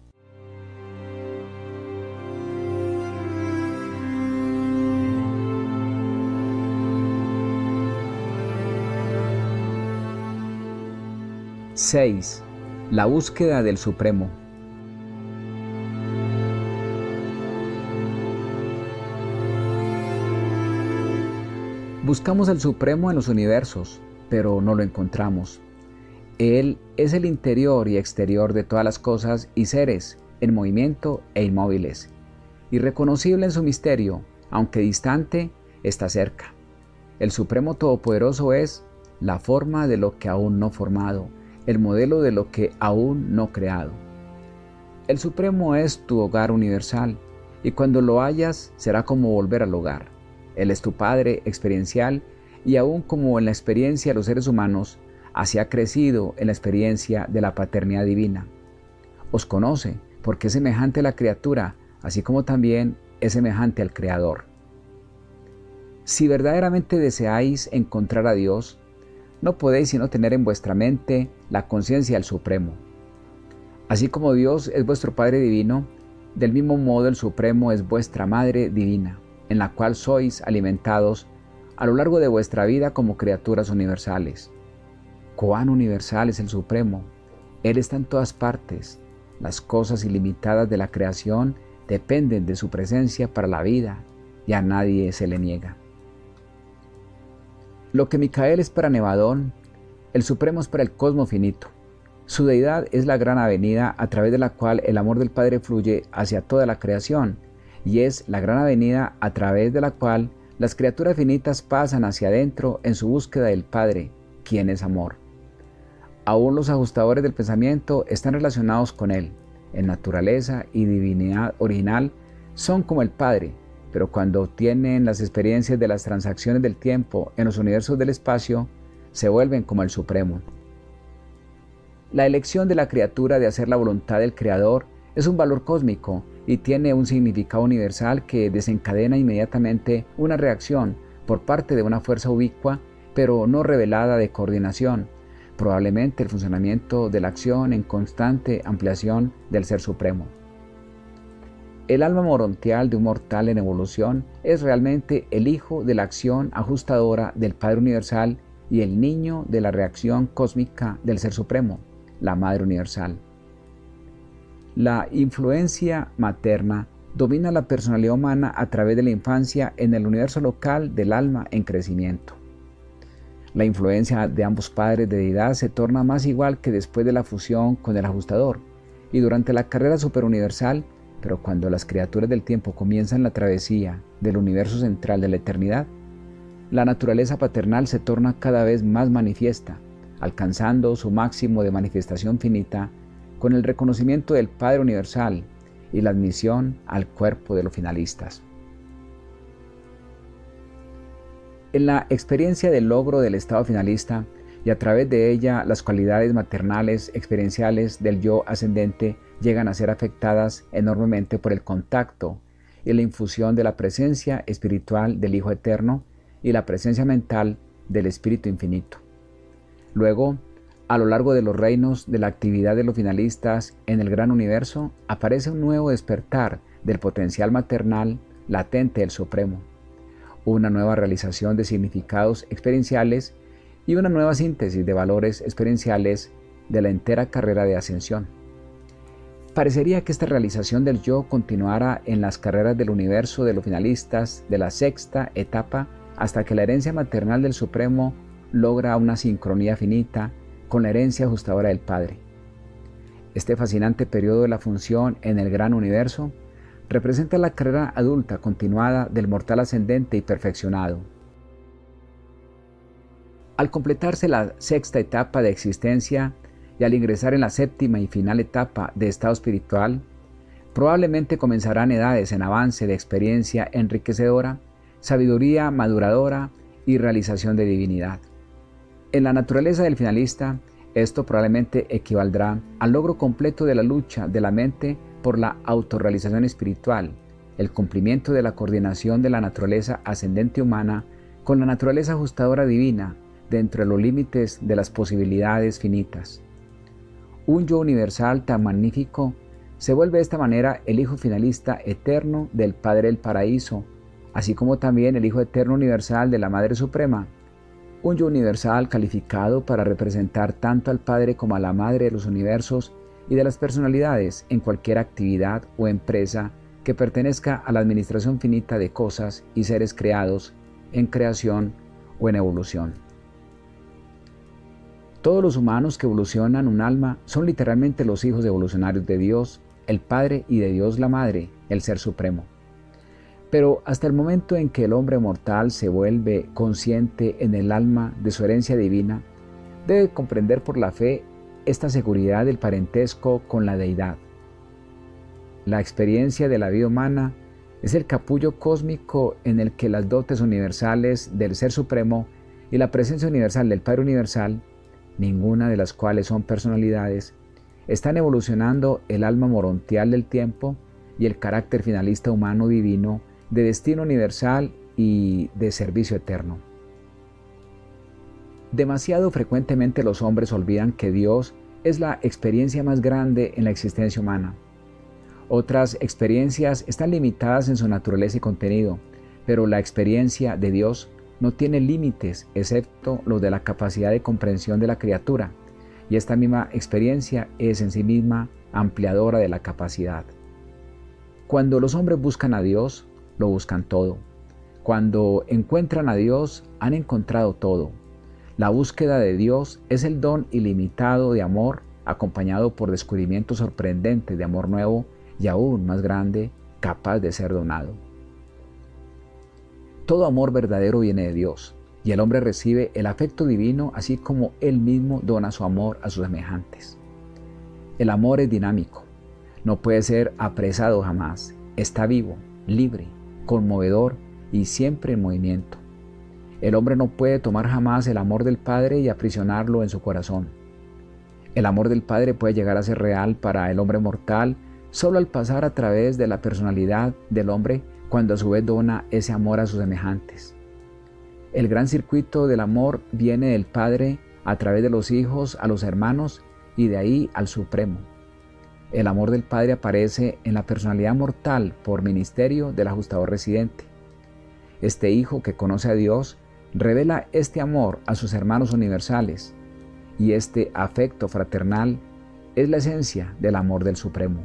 seis. La búsqueda del Supremo. Buscamos al Supremo en los universos, pero no lo encontramos. Él es el interior y exterior de todas las cosas y seres, en movimiento e inmóviles. Irreconocible en su misterio, aunque distante, está cerca. El Supremo Todopoderoso es la forma de lo que aún no formado, el modelo de lo que aún no creado. El Supremo es tu hogar universal, y cuando lo hallas será como volver al hogar. Él es tu Padre experiencial, y aún como en la experiencia de los seres humanos, así ha crecido en la experiencia de la paternidad divina. Os conoce, porque es semejante a la criatura, así como también es semejante al Creador. Si verdaderamente deseáis encontrar a Dios, no podéis sino tener en vuestra mente la conciencia del Supremo. Así como Dios es vuestro Padre divino, del mismo modo el Supremo es vuestra Madre divina, en la cual sois alimentados a lo largo de vuestra vida como criaturas universales. ¡Cuán universal es el Supremo! Él está en todas partes. Las cosas ilimitadas de la creación dependen de su presencia para la vida, y a nadie se le niega. Lo que Micael es para Nevadón, el Supremo es para el cosmos finito. Su deidad es la gran avenida a través de la cual el amor del Padre fluye hacia toda la creación, y es la gran avenida a través de la cual las criaturas finitas pasan hacia adentro en su búsqueda del Padre, quien es amor. Aún los ajustadores del pensamiento están relacionados con él. En naturaleza y divinidad original son como el Padre, pero cuando obtienen las experiencias de las transacciones del tiempo en los universos del espacio, se vuelven como el Supremo. La elección de la criatura de hacer la voluntad del Creador es un valor cósmico y tiene un significado universal que desencadena inmediatamente una reacción por parte de una fuerza ubicua, pero no revelada de coordinación, probablemente el funcionamiento de la acción en constante ampliación del Ser Supremo. El alma morontial de un mortal en evolución es realmente el hijo de la acción ajustadora del Padre Universal y el niño de la reacción cósmica del Ser Supremo, la Madre Universal. La influencia materna domina la personalidad humana a través de la infancia en el universo local del alma en crecimiento. La influencia de ambos padres de deidad se torna más igual que después de la fusión con el ajustador y durante la carrera superuniversal. Pero cuando las criaturas del tiempo comienzan la travesía del universo central de la eternidad, la naturaleza paternal se torna cada vez más manifiesta, alcanzando su máximo de manifestación finita con el reconocimiento del Padre Universal y la admisión al cuerpo de los finalistas. En la experiencia del logro del estado finalista y a través de ella las cualidades maternales experienciales del yo ascendente llegan a ser afectadas enormemente por el contacto y la infusión de la presencia espiritual del Hijo Eterno y la presencia mental del Espíritu Infinito. Luego, a lo largo de los reinos de la actividad de los finalistas en el gran universo, aparece un nuevo despertar del potencial maternal latente del Supremo, una nueva realización de significados experienciales y una nueva síntesis de valores experienciales de la entera carrera de ascensión. Parecería que esta realización del yo continuara en las carreras del universo de los finalistas de la sexta etapa hasta que la herencia maternal del Supremo logra una sincronía finita con la herencia ajustadora del Padre. Este fascinante periodo de la función en el gran universo representa la carrera adulta continuada del mortal ascendente y perfeccionado. Al completarse la sexta etapa de existencia y al ingresar en la séptima y final etapa de estado espiritual, probablemente comenzarán edades en avance de experiencia enriquecedora, sabiduría maduradora y realización de divinidad. En la naturaleza del finalista, esto probablemente equivaldrá al logro completo de la lucha de la mente por la autorrealización espiritual, el cumplimiento de la coordinación de la naturaleza ascendente humana con la naturaleza ajustadora divina dentro de los límites de las posibilidades finitas. Un yo universal tan magnífico se vuelve de esta manera el Hijo finalista eterno del Padre del Paraíso, así como también el Hijo eterno universal de la Madre Suprema, un yo universal calificado para representar tanto al Padre como a la Madre de los universos y de las personalidades en cualquier actividad o empresa que pertenezca a la administración finita de cosas y seres creados en creación o en evolución. Todos los humanos que evolucionan un alma son literalmente los hijos evolucionarios de Dios, el Padre, y de Dios la Madre, el Ser Supremo. Pero hasta el momento en que el hombre mortal se vuelve consciente en el alma de su herencia divina, debe comprender por la fe esta seguridad del parentesco con la deidad. La experiencia de la vida humana es el capullo cósmico en el que las dotes universales del Ser Supremo y la presencia universal del Padre Universal, ninguna de las cuales son personalidades, están evolucionando el alma morontial del tiempo y el carácter finalista humano divino de destino universal y de servicio eterno. Demasiado frecuentemente los hombres olvidan que Dios es la experiencia más grande en la existencia humana. Otras experiencias están limitadas en su naturaleza y contenido, pero la experiencia de Dios no tiene límites excepto los de la capacidad de comprensión de la criatura, y esta misma experiencia es en sí misma ampliadora de la capacidad. Cuando los hombres buscan a Dios, lo buscan todo. Cuando encuentran a Dios, han encontrado todo. La búsqueda de Dios es el don ilimitado de amor, acompañado por descubrimientos sorprendentes de amor nuevo y aún más grande, capaz de ser donado. Todo amor verdadero viene de Dios, y el hombre recibe el afecto divino así como él mismo dona su amor a sus semejantes. El amor es dinámico, no puede ser apresado jamás, está vivo, libre, conmovedor y siempre en movimiento. El hombre no puede tomar jamás el amor del Padre y aprisionarlo en su corazón. El amor del Padre puede llegar a ser real para el hombre mortal solo al pasar a través de la personalidad del hombre, cuando a su vez dona ese amor a sus semejantes. El gran circuito del amor viene del Padre a través de los hijos a los hermanos y de ahí al Supremo. El amor del Padre aparece en la personalidad mortal por ministerio del ajustador residente. Este hijo que conoce a Dios revela este amor a sus hermanos universales, y este afecto fraternal es la esencia del amor del Supremo.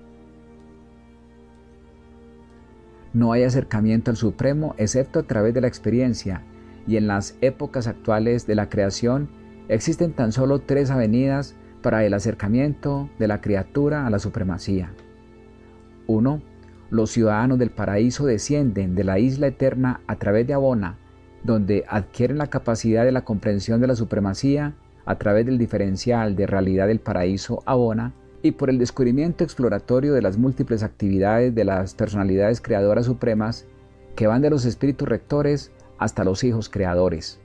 No hay acercamiento al Supremo excepto a través de la experiencia, y en las épocas actuales de la creación existen tan solo tres avenidas para el acercamiento de la criatura a la supremacía. uno. Los ciudadanos del paraíso descienden de la isla eterna a través de Abona, donde adquieren la capacidad de la comprensión de la supremacía a través del diferencial de realidad del paraíso Abona y por el descubrimiento exploratorio de las múltiples actividades de las personalidades creadoras supremas que van de los espíritus rectores hasta los hijos creadores.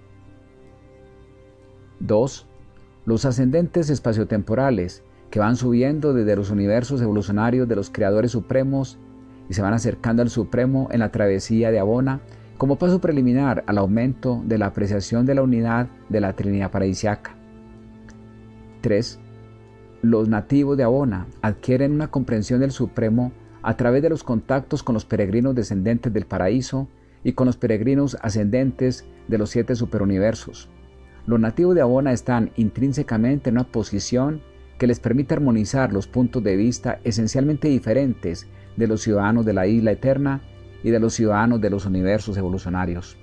dos. Los ascendentes espaciotemporales que van subiendo desde los universos evolucionarios de los creadores supremos y se van acercando al Supremo en la travesía de Abona como paso preliminar al aumento de la apreciación de la unidad de la Trinidad paradisiaca. tres. Los nativos de Abona adquieren una comprensión del Supremo a través de los contactos con los peregrinos descendentes del paraíso y con los peregrinos ascendentes de los siete superuniversos. Los nativos de Abona están intrínsecamente en una posición que les permite armonizar los puntos de vista esencialmente diferentes de los ciudadanos de la isla eterna y de los ciudadanos de los universos evolucionarios.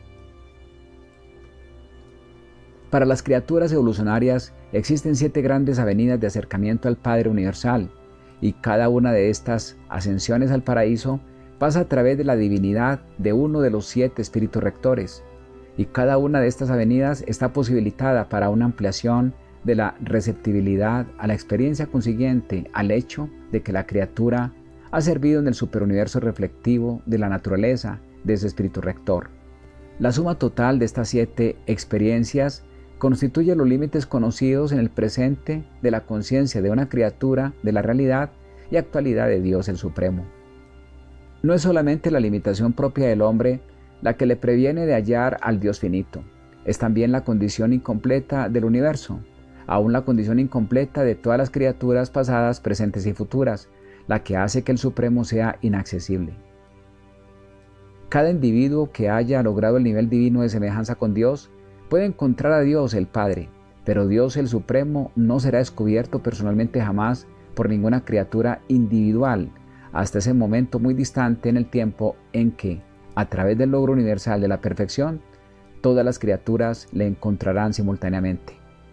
Para las criaturas evolucionarias existen siete grandes avenidas de acercamiento al Padre Universal, y cada una de estas ascensiones al paraíso pasa a través de la divinidad de uno de los siete espíritus rectores, y cada una de estas avenidas está posibilitada para una ampliación de la receptibilidad a la experiencia consiguiente al hecho de que la criatura ha servido en el superuniverso reflectivo de la naturaleza de ese espíritu rector. La suma total de estas siete experiencias constituye los límites conocidos en el presente de la conciencia de una criatura de la realidad y actualidad de Dios el Supremo. No es solamente la limitación propia del hombre la que le previene de hallar al Dios finito, es también la condición incompleta del universo, aún la condición incompleta de todas las criaturas pasadas, presentes y futuras, la que hace que el Supremo sea inaccesible. Cada individuo que haya logrado el nivel divino de semejanza con Dios puede encontrar a Dios el Padre, pero Dios el Supremo no será descubierto personalmente jamás por ninguna criatura individual hasta ese momento muy distante en el tiempo en que, a través del logro universal de la perfección, todas las criaturas le encontrarán simultáneamente.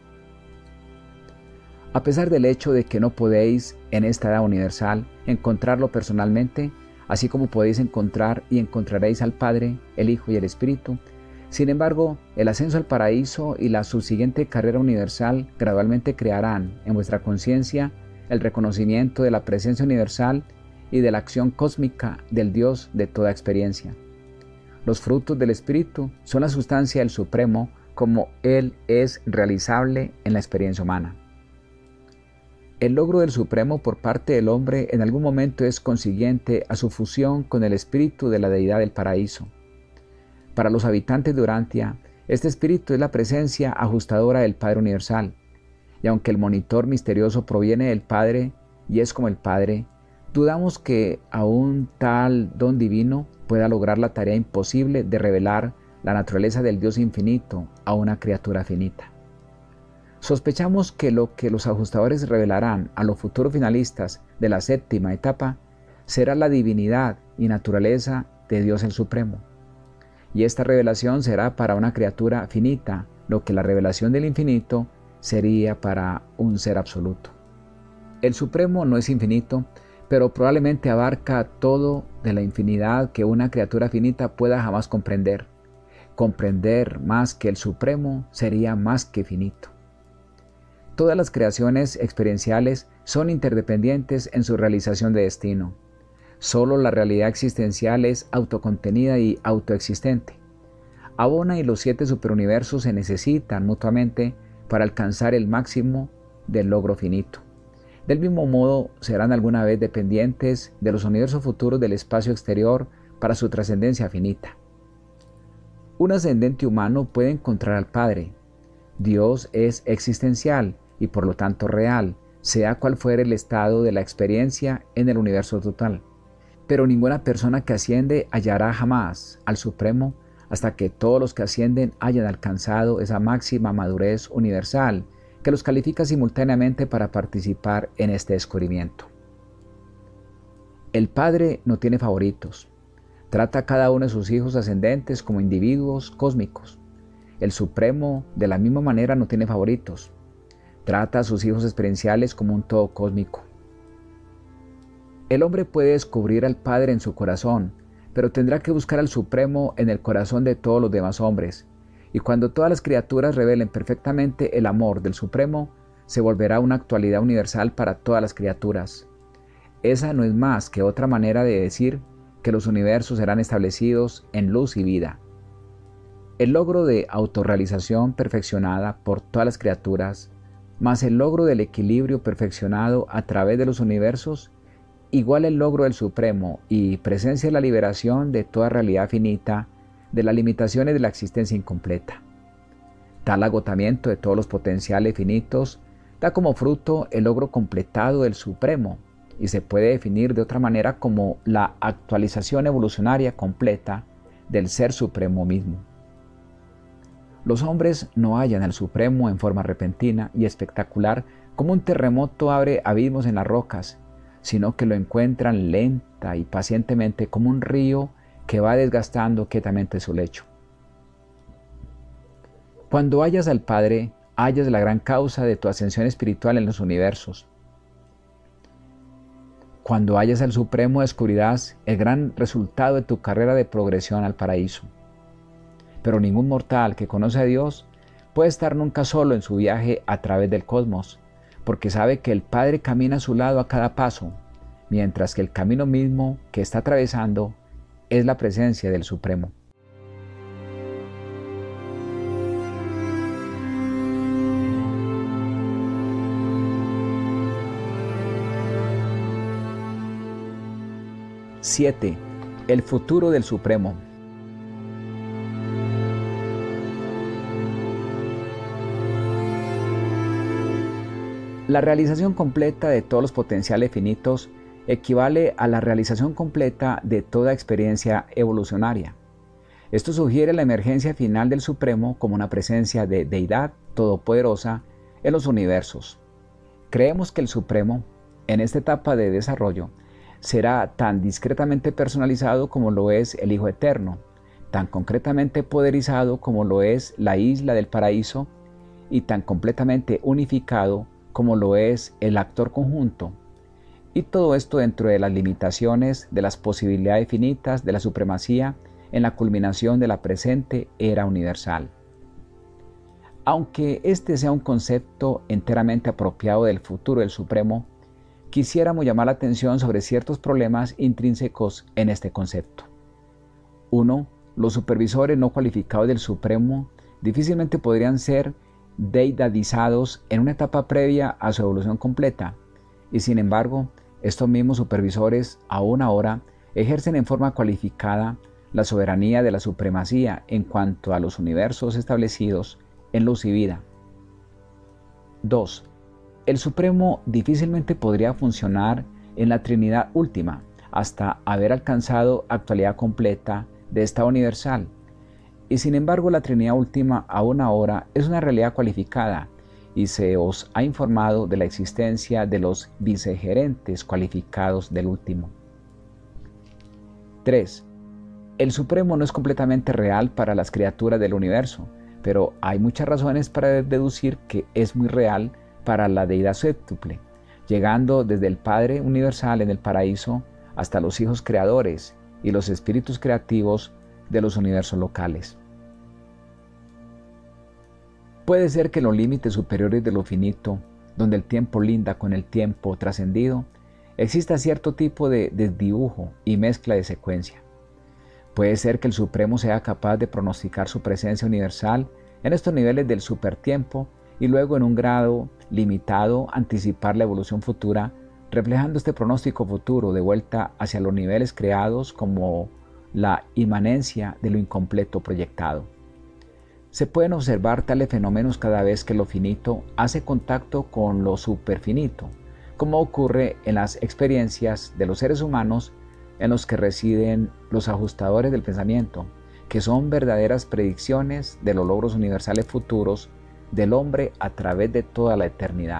A pesar del hecho de que no podéis, en esta edad universal, encontrarlo personalmente, así como podéis encontrar y encontraréis al Padre, el Hijo y el Espíritu, sin embargo, el ascenso al paraíso y la subsiguiente carrera universal gradualmente crearán en vuestra conciencia el reconocimiento de la presencia universal y de la acción cósmica del Dios de toda experiencia. Los frutos del Espíritu son la sustancia del Supremo como Él es realizable en la experiencia humana. El logro del Supremo por parte del hombre en algún momento es consiguiente a su fusión con el Espíritu de la Deidad del Paraíso. Para los habitantes de Urantia, este Espíritu es la presencia ajustadora del Padre Universal, y aunque el monitor misterioso proviene del Padre y es como el Padre, dudamos que aún tal don divino pueda lograr la tarea imposible de revelar la naturaleza del Dios infinito a una criatura finita. Sospechamos que lo que los ajustadores revelarán a los futuros finalistas de la séptima etapa será la divinidad y naturaleza de Dios el Supremo. Y esta revelación será para una criatura finita, lo que la revelación del infinito sería para un ser absoluto. El Supremo no es infinito, pero probablemente abarca todo de la infinidad que una criatura finita pueda jamás comprender. Comprender más que el Supremo sería más que finito. Todas las creaciones experienciales son interdependientes en su realización de destino. Solo la realidad existencial es autocontenida y autoexistente. Abona y los siete superuniversos se necesitan mutuamente para alcanzar el máximo del logro finito. Del mismo modo, serán alguna vez dependientes de los universos futuros del espacio exterior para su trascendencia finita. Un ascendente humano puede encontrar al Padre. Dios es existencial y por lo tanto real, sea cual fuere el estado de la experiencia en el universo total. Pero ninguna persona que asciende hallará jamás al Supremo hasta que todos los que ascienden hayan alcanzado esa máxima madurez universal que los califica simultáneamente para participar en este descubrimiento. El Padre no tiene favoritos. Trata a cada uno de sus hijos ascendentes como individuos cósmicos. El Supremo, de la misma manera, no tiene favoritos. Trata a sus hijos experienciales como un todo cósmico. El hombre puede descubrir al Padre en su corazón, pero tendrá que buscar al Supremo en el corazón de todos los demás hombres. Y cuando todas las criaturas revelen perfectamente el amor del Supremo, se volverá una actualidad universal para todas las criaturas. Esa no es más que otra manera de decir que los universos serán establecidos en luz y vida. El logro de autorrealización perfeccionada por todas las criaturas, más el logro del equilibrio perfeccionado a través de los universos, igual el logro del Supremo y presencia de la liberación de toda realidad finita, de las limitaciones de la existencia incompleta. Tal agotamiento de todos los potenciales finitos da como fruto el logro completado del Supremo y se puede definir de otra manera como la actualización evolucionaria completa del Ser Supremo mismo. Los hombres no hallan al Supremo en forma repentina y espectacular como un terremoto abre abismos en las rocas, sino que lo encuentran lenta y pacientemente como un río que va desgastando quietamente su lecho. Cuando hallas al Padre, hallas la gran causa de tu ascensión espiritual en los universos. Cuando hallas al Supremo, descubrirás el gran resultado de tu carrera de progresión al paraíso. pero ningún mortal que conoce a Dios puede estar nunca solo en su viaje a través del cosmos, porque sabe que el Padre camina a su lado a cada paso, mientras que el camino mismo que está atravesando es la presencia del Supremo. siete. El futuro del Supremo. La realización completa de todos los potenciales finitos equivale a la realización completa de toda experiencia evolucionaria. Esto sugiere la emergencia final del Supremo como una presencia de deidad todopoderosa en los universos. Creemos que el Supremo, en esta etapa de desarrollo, será tan discretamente personalizado como lo es el Hijo Eterno, tan concretamente poderizado como lo es la isla del paraíso y tan completamente unificado como lo es el actor conjunto. Y todo esto dentro de las limitaciones de las posibilidades finitas de la supremacía en la culminación de la presente era universal. Aunque este sea un concepto enteramente apropiado del futuro del Supremo, quisiéramos llamar la atención sobre ciertos problemas intrínsecos en este concepto. uno. Los supervisores no cualificados del Supremo difícilmente podrían ser deidadizados en una etapa previa a su evolución completa, y sin embargo, estos mismos supervisores, aún ahora, ejercen en forma cualificada la soberanía de la supremacía en cuanto a los universos establecidos en luz y vida. dos. El Supremo difícilmente podría funcionar en la Trinidad última hasta haber alcanzado actualidad completa de estado universal, y sin embargo la Trinidad última aún ahora es una realidad cualificada y se os ha informado de la existencia de los vicegerentes cualificados del último. tres. El Supremo no es completamente real para las criaturas del universo, pero hay muchas razones para deducir que es muy real para la deidad séptuple, llegando desde el Padre universal en el paraíso hasta los hijos creadores y los espíritus creativos de los universos locales. Puede ser que en los límites superiores de lo finito, donde el tiempo linda con el tiempo trascendido, exista cierto tipo de desdibujo y mezcla de secuencia. Puede ser que el Supremo sea capaz de pronosticar su presencia universal en estos niveles del supertiempo y luego en un grado limitado anticipar la evolución futura, reflejando este pronóstico futuro de vuelta hacia los niveles creados como la inmanencia de lo incompleto proyectado. Se pueden observar tales fenómenos cada vez que lo finito hace contacto con lo superfinito, como ocurre en las experiencias de los seres humanos en los que residen los ajustadores del pensamiento, que son verdaderas predicciones de los logros universales futuros del hombre a través de toda la eternidad.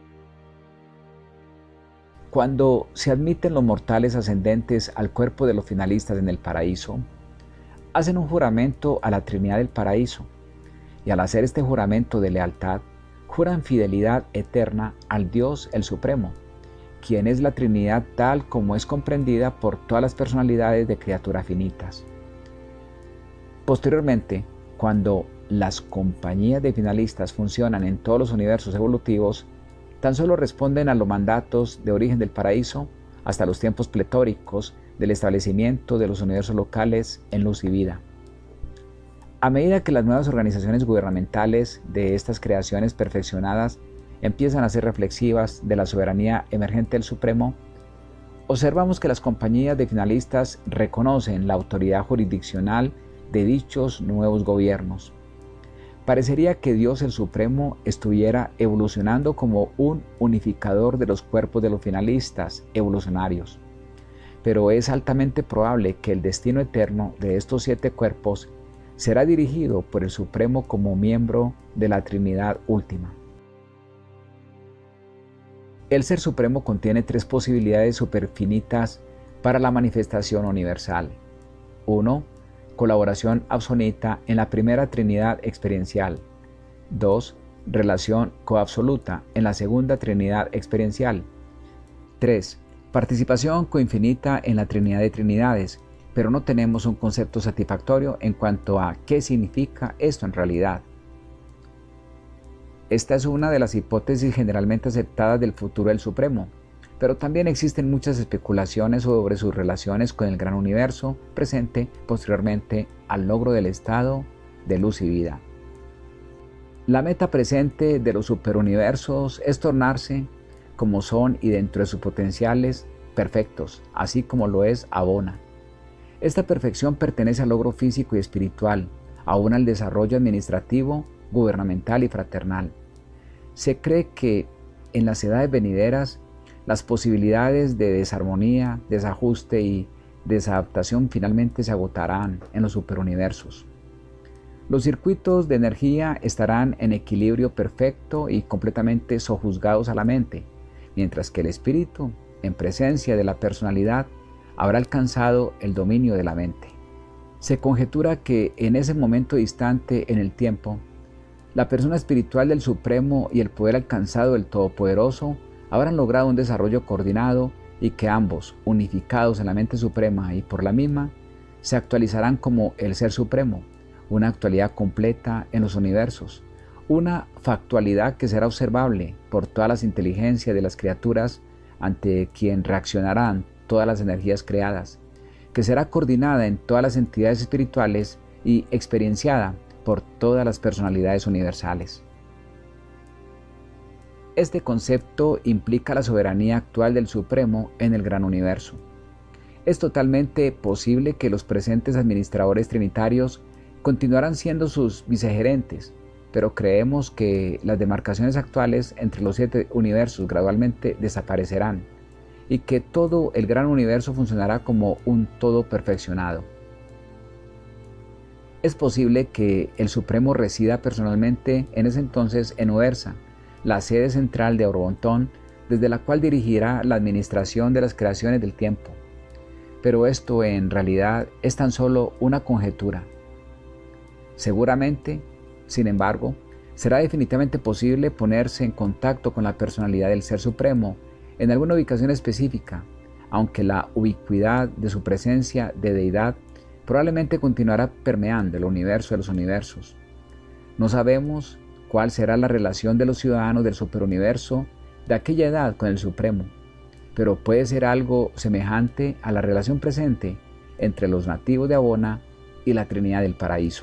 Cuando se admiten los mortales ascendentes al cuerpo de los finalistas en el paraíso, hacen un juramento a la Trinidad del paraíso, y al hacer este juramento de lealtad, juran fidelidad eterna al Dios el Supremo, quien es la Trinidad tal como es comprendida por todas las personalidades de criaturas finitas. Posteriormente, cuando las compañías de finalistas funcionan en todos los universos evolutivos, tan solo responden a los mandatos de origen del paraíso hasta los tiempos pletóricos del establecimiento de los universos locales en luz y vida. A medida que las nuevas organizaciones gubernamentales de estas creaciones perfeccionadas empiezan a ser reflexivas de la soberanía emergente del Supremo, observamos que las compañías de finalistas reconocen la autoridad jurisdiccional de dichos nuevos gobiernos. Parecería que Dios el Supremo estuviera evolucionando como un unificador de los cuerpos de los finalistas evolucionarios, pero es altamente probable que el destino eterno de estos siete cuerpos será dirigido por el Supremo como miembro de la Trinidad última. El Ser Supremo contiene tres posibilidades superfinitas para la manifestación universal. uno. Colaboración absonita en la primera Trinidad experiencial. dos. Relación coabsoluta en la segunda Trinidad experiencial. tres. Participación coinfinita en la Trinidad de Trinidades, pero no tenemos un concepto satisfactorio en cuanto a qué significa esto en realidad. Esta es una de las hipótesis generalmente aceptadas del futuro del Supremo, pero también existen muchas especulaciones sobre sus relaciones con el gran universo presente posteriormente al logro del estado de luz y vida. La meta presente de los superuniversos es tornarse, como son y dentro de sus potenciales, perfectos, así como lo es Abona. Esta perfección pertenece al logro físico y espiritual, aún al desarrollo administrativo, gubernamental y fraternal. Se cree que en las edades venideras las posibilidades de desarmonía, desajuste y desadaptación finalmente se agotarán en los superuniversos. Los circuitos de energía estarán en equilibrio perfecto y completamente sojuzgados a la mente, mientras que el espíritu, en presencia de la personalidad, habrá alcanzado el dominio de la mente. Se conjetura que en ese momento distante en el tiempo, la persona espiritual del Supremo y el poder alcanzado del Todopoderoso habrán logrado un desarrollo coordinado y que ambos, unificados en la mente suprema y por la misma, se actualizarán como el Ser Supremo, una actualidad completa en los universos, una factualidad que será observable por todas las inteligencias de las criaturas ante quien reaccionarán todas las energías creadas, que será coordinada en todas las entidades espirituales y experienciada por todas las personalidades universales. Este concepto implica la soberanía actual del Supremo en el gran universo. Es totalmente posible que los presentes administradores trinitarios continuarán siendo sus vicegerentes, pero creemos que las demarcaciones actuales entre los siete universos gradualmente desaparecerán y que todo el gran universo funcionará como un todo perfeccionado. Es posible que el Supremo resida personalmente en ese entonces en Oersa, la sede central de Orbontón, desde la cual dirigirá la administración de las creaciones del tiempo. Pero esto en realidad es tan solo una conjetura. Seguramente, sin embargo, será definitivamente posible ponerse en contacto con la personalidad del Ser Supremo en alguna ubicación específica, aunque la ubicuidad de su presencia de deidad probablemente continuará permeando el universo de los universos. No sabemos cuál será la relación de los ciudadanos del superuniverso de aquella edad con el Supremo, pero puede ser algo semejante a la relación presente entre los nativos de Abona y la Trinidad del Paraíso.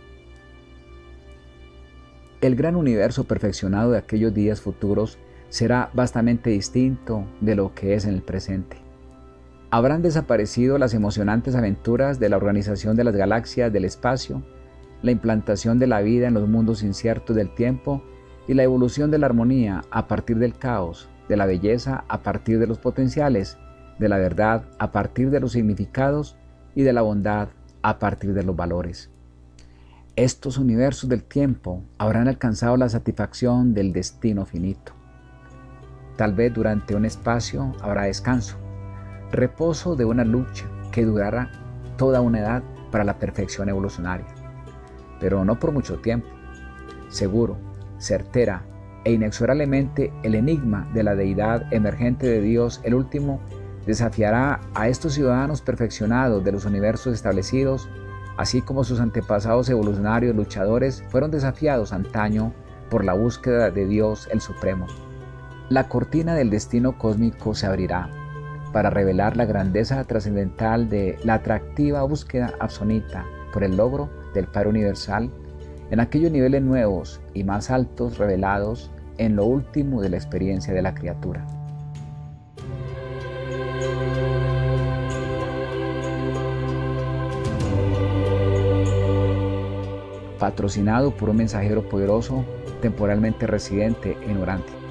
El gran universo perfeccionado de aquellos días futuros será vastamente distinto de lo que es en el presente. Habrán desaparecido las emocionantes aventuras de la organización de las galaxias del espacio, la implantación de la vida en los mundos inciertos del tiempo y la evolución de la armonía a partir del caos, de la belleza a partir de los potenciales, de la verdad a partir de los significados y de la bondad a partir de los valores. Estos universos del tiempo habrán alcanzado la satisfacción del destino finito. Tal vez durante un espacio habrá descanso, reposo de una lucha que durará toda una edad para la perfección evolucionaria, pero no por mucho tiempo. Seguro, certera e inexorablemente el enigma de la deidad emergente de Dios el último desafiará a estos ciudadanos perfeccionados de los universos establecidos, así como sus antepasados evolucionarios luchadores fueron desafiados antaño por la búsqueda de Dios el Supremo. La cortina del destino cósmico se abrirá para revelar la grandeza trascendental de la atractiva búsqueda absonita por el logro del Padre Universal en aquellos niveles nuevos y más altos revelados en lo último de la experiencia de la criatura. Patrocinado por un mensajero poderoso temporalmente residente en Orante.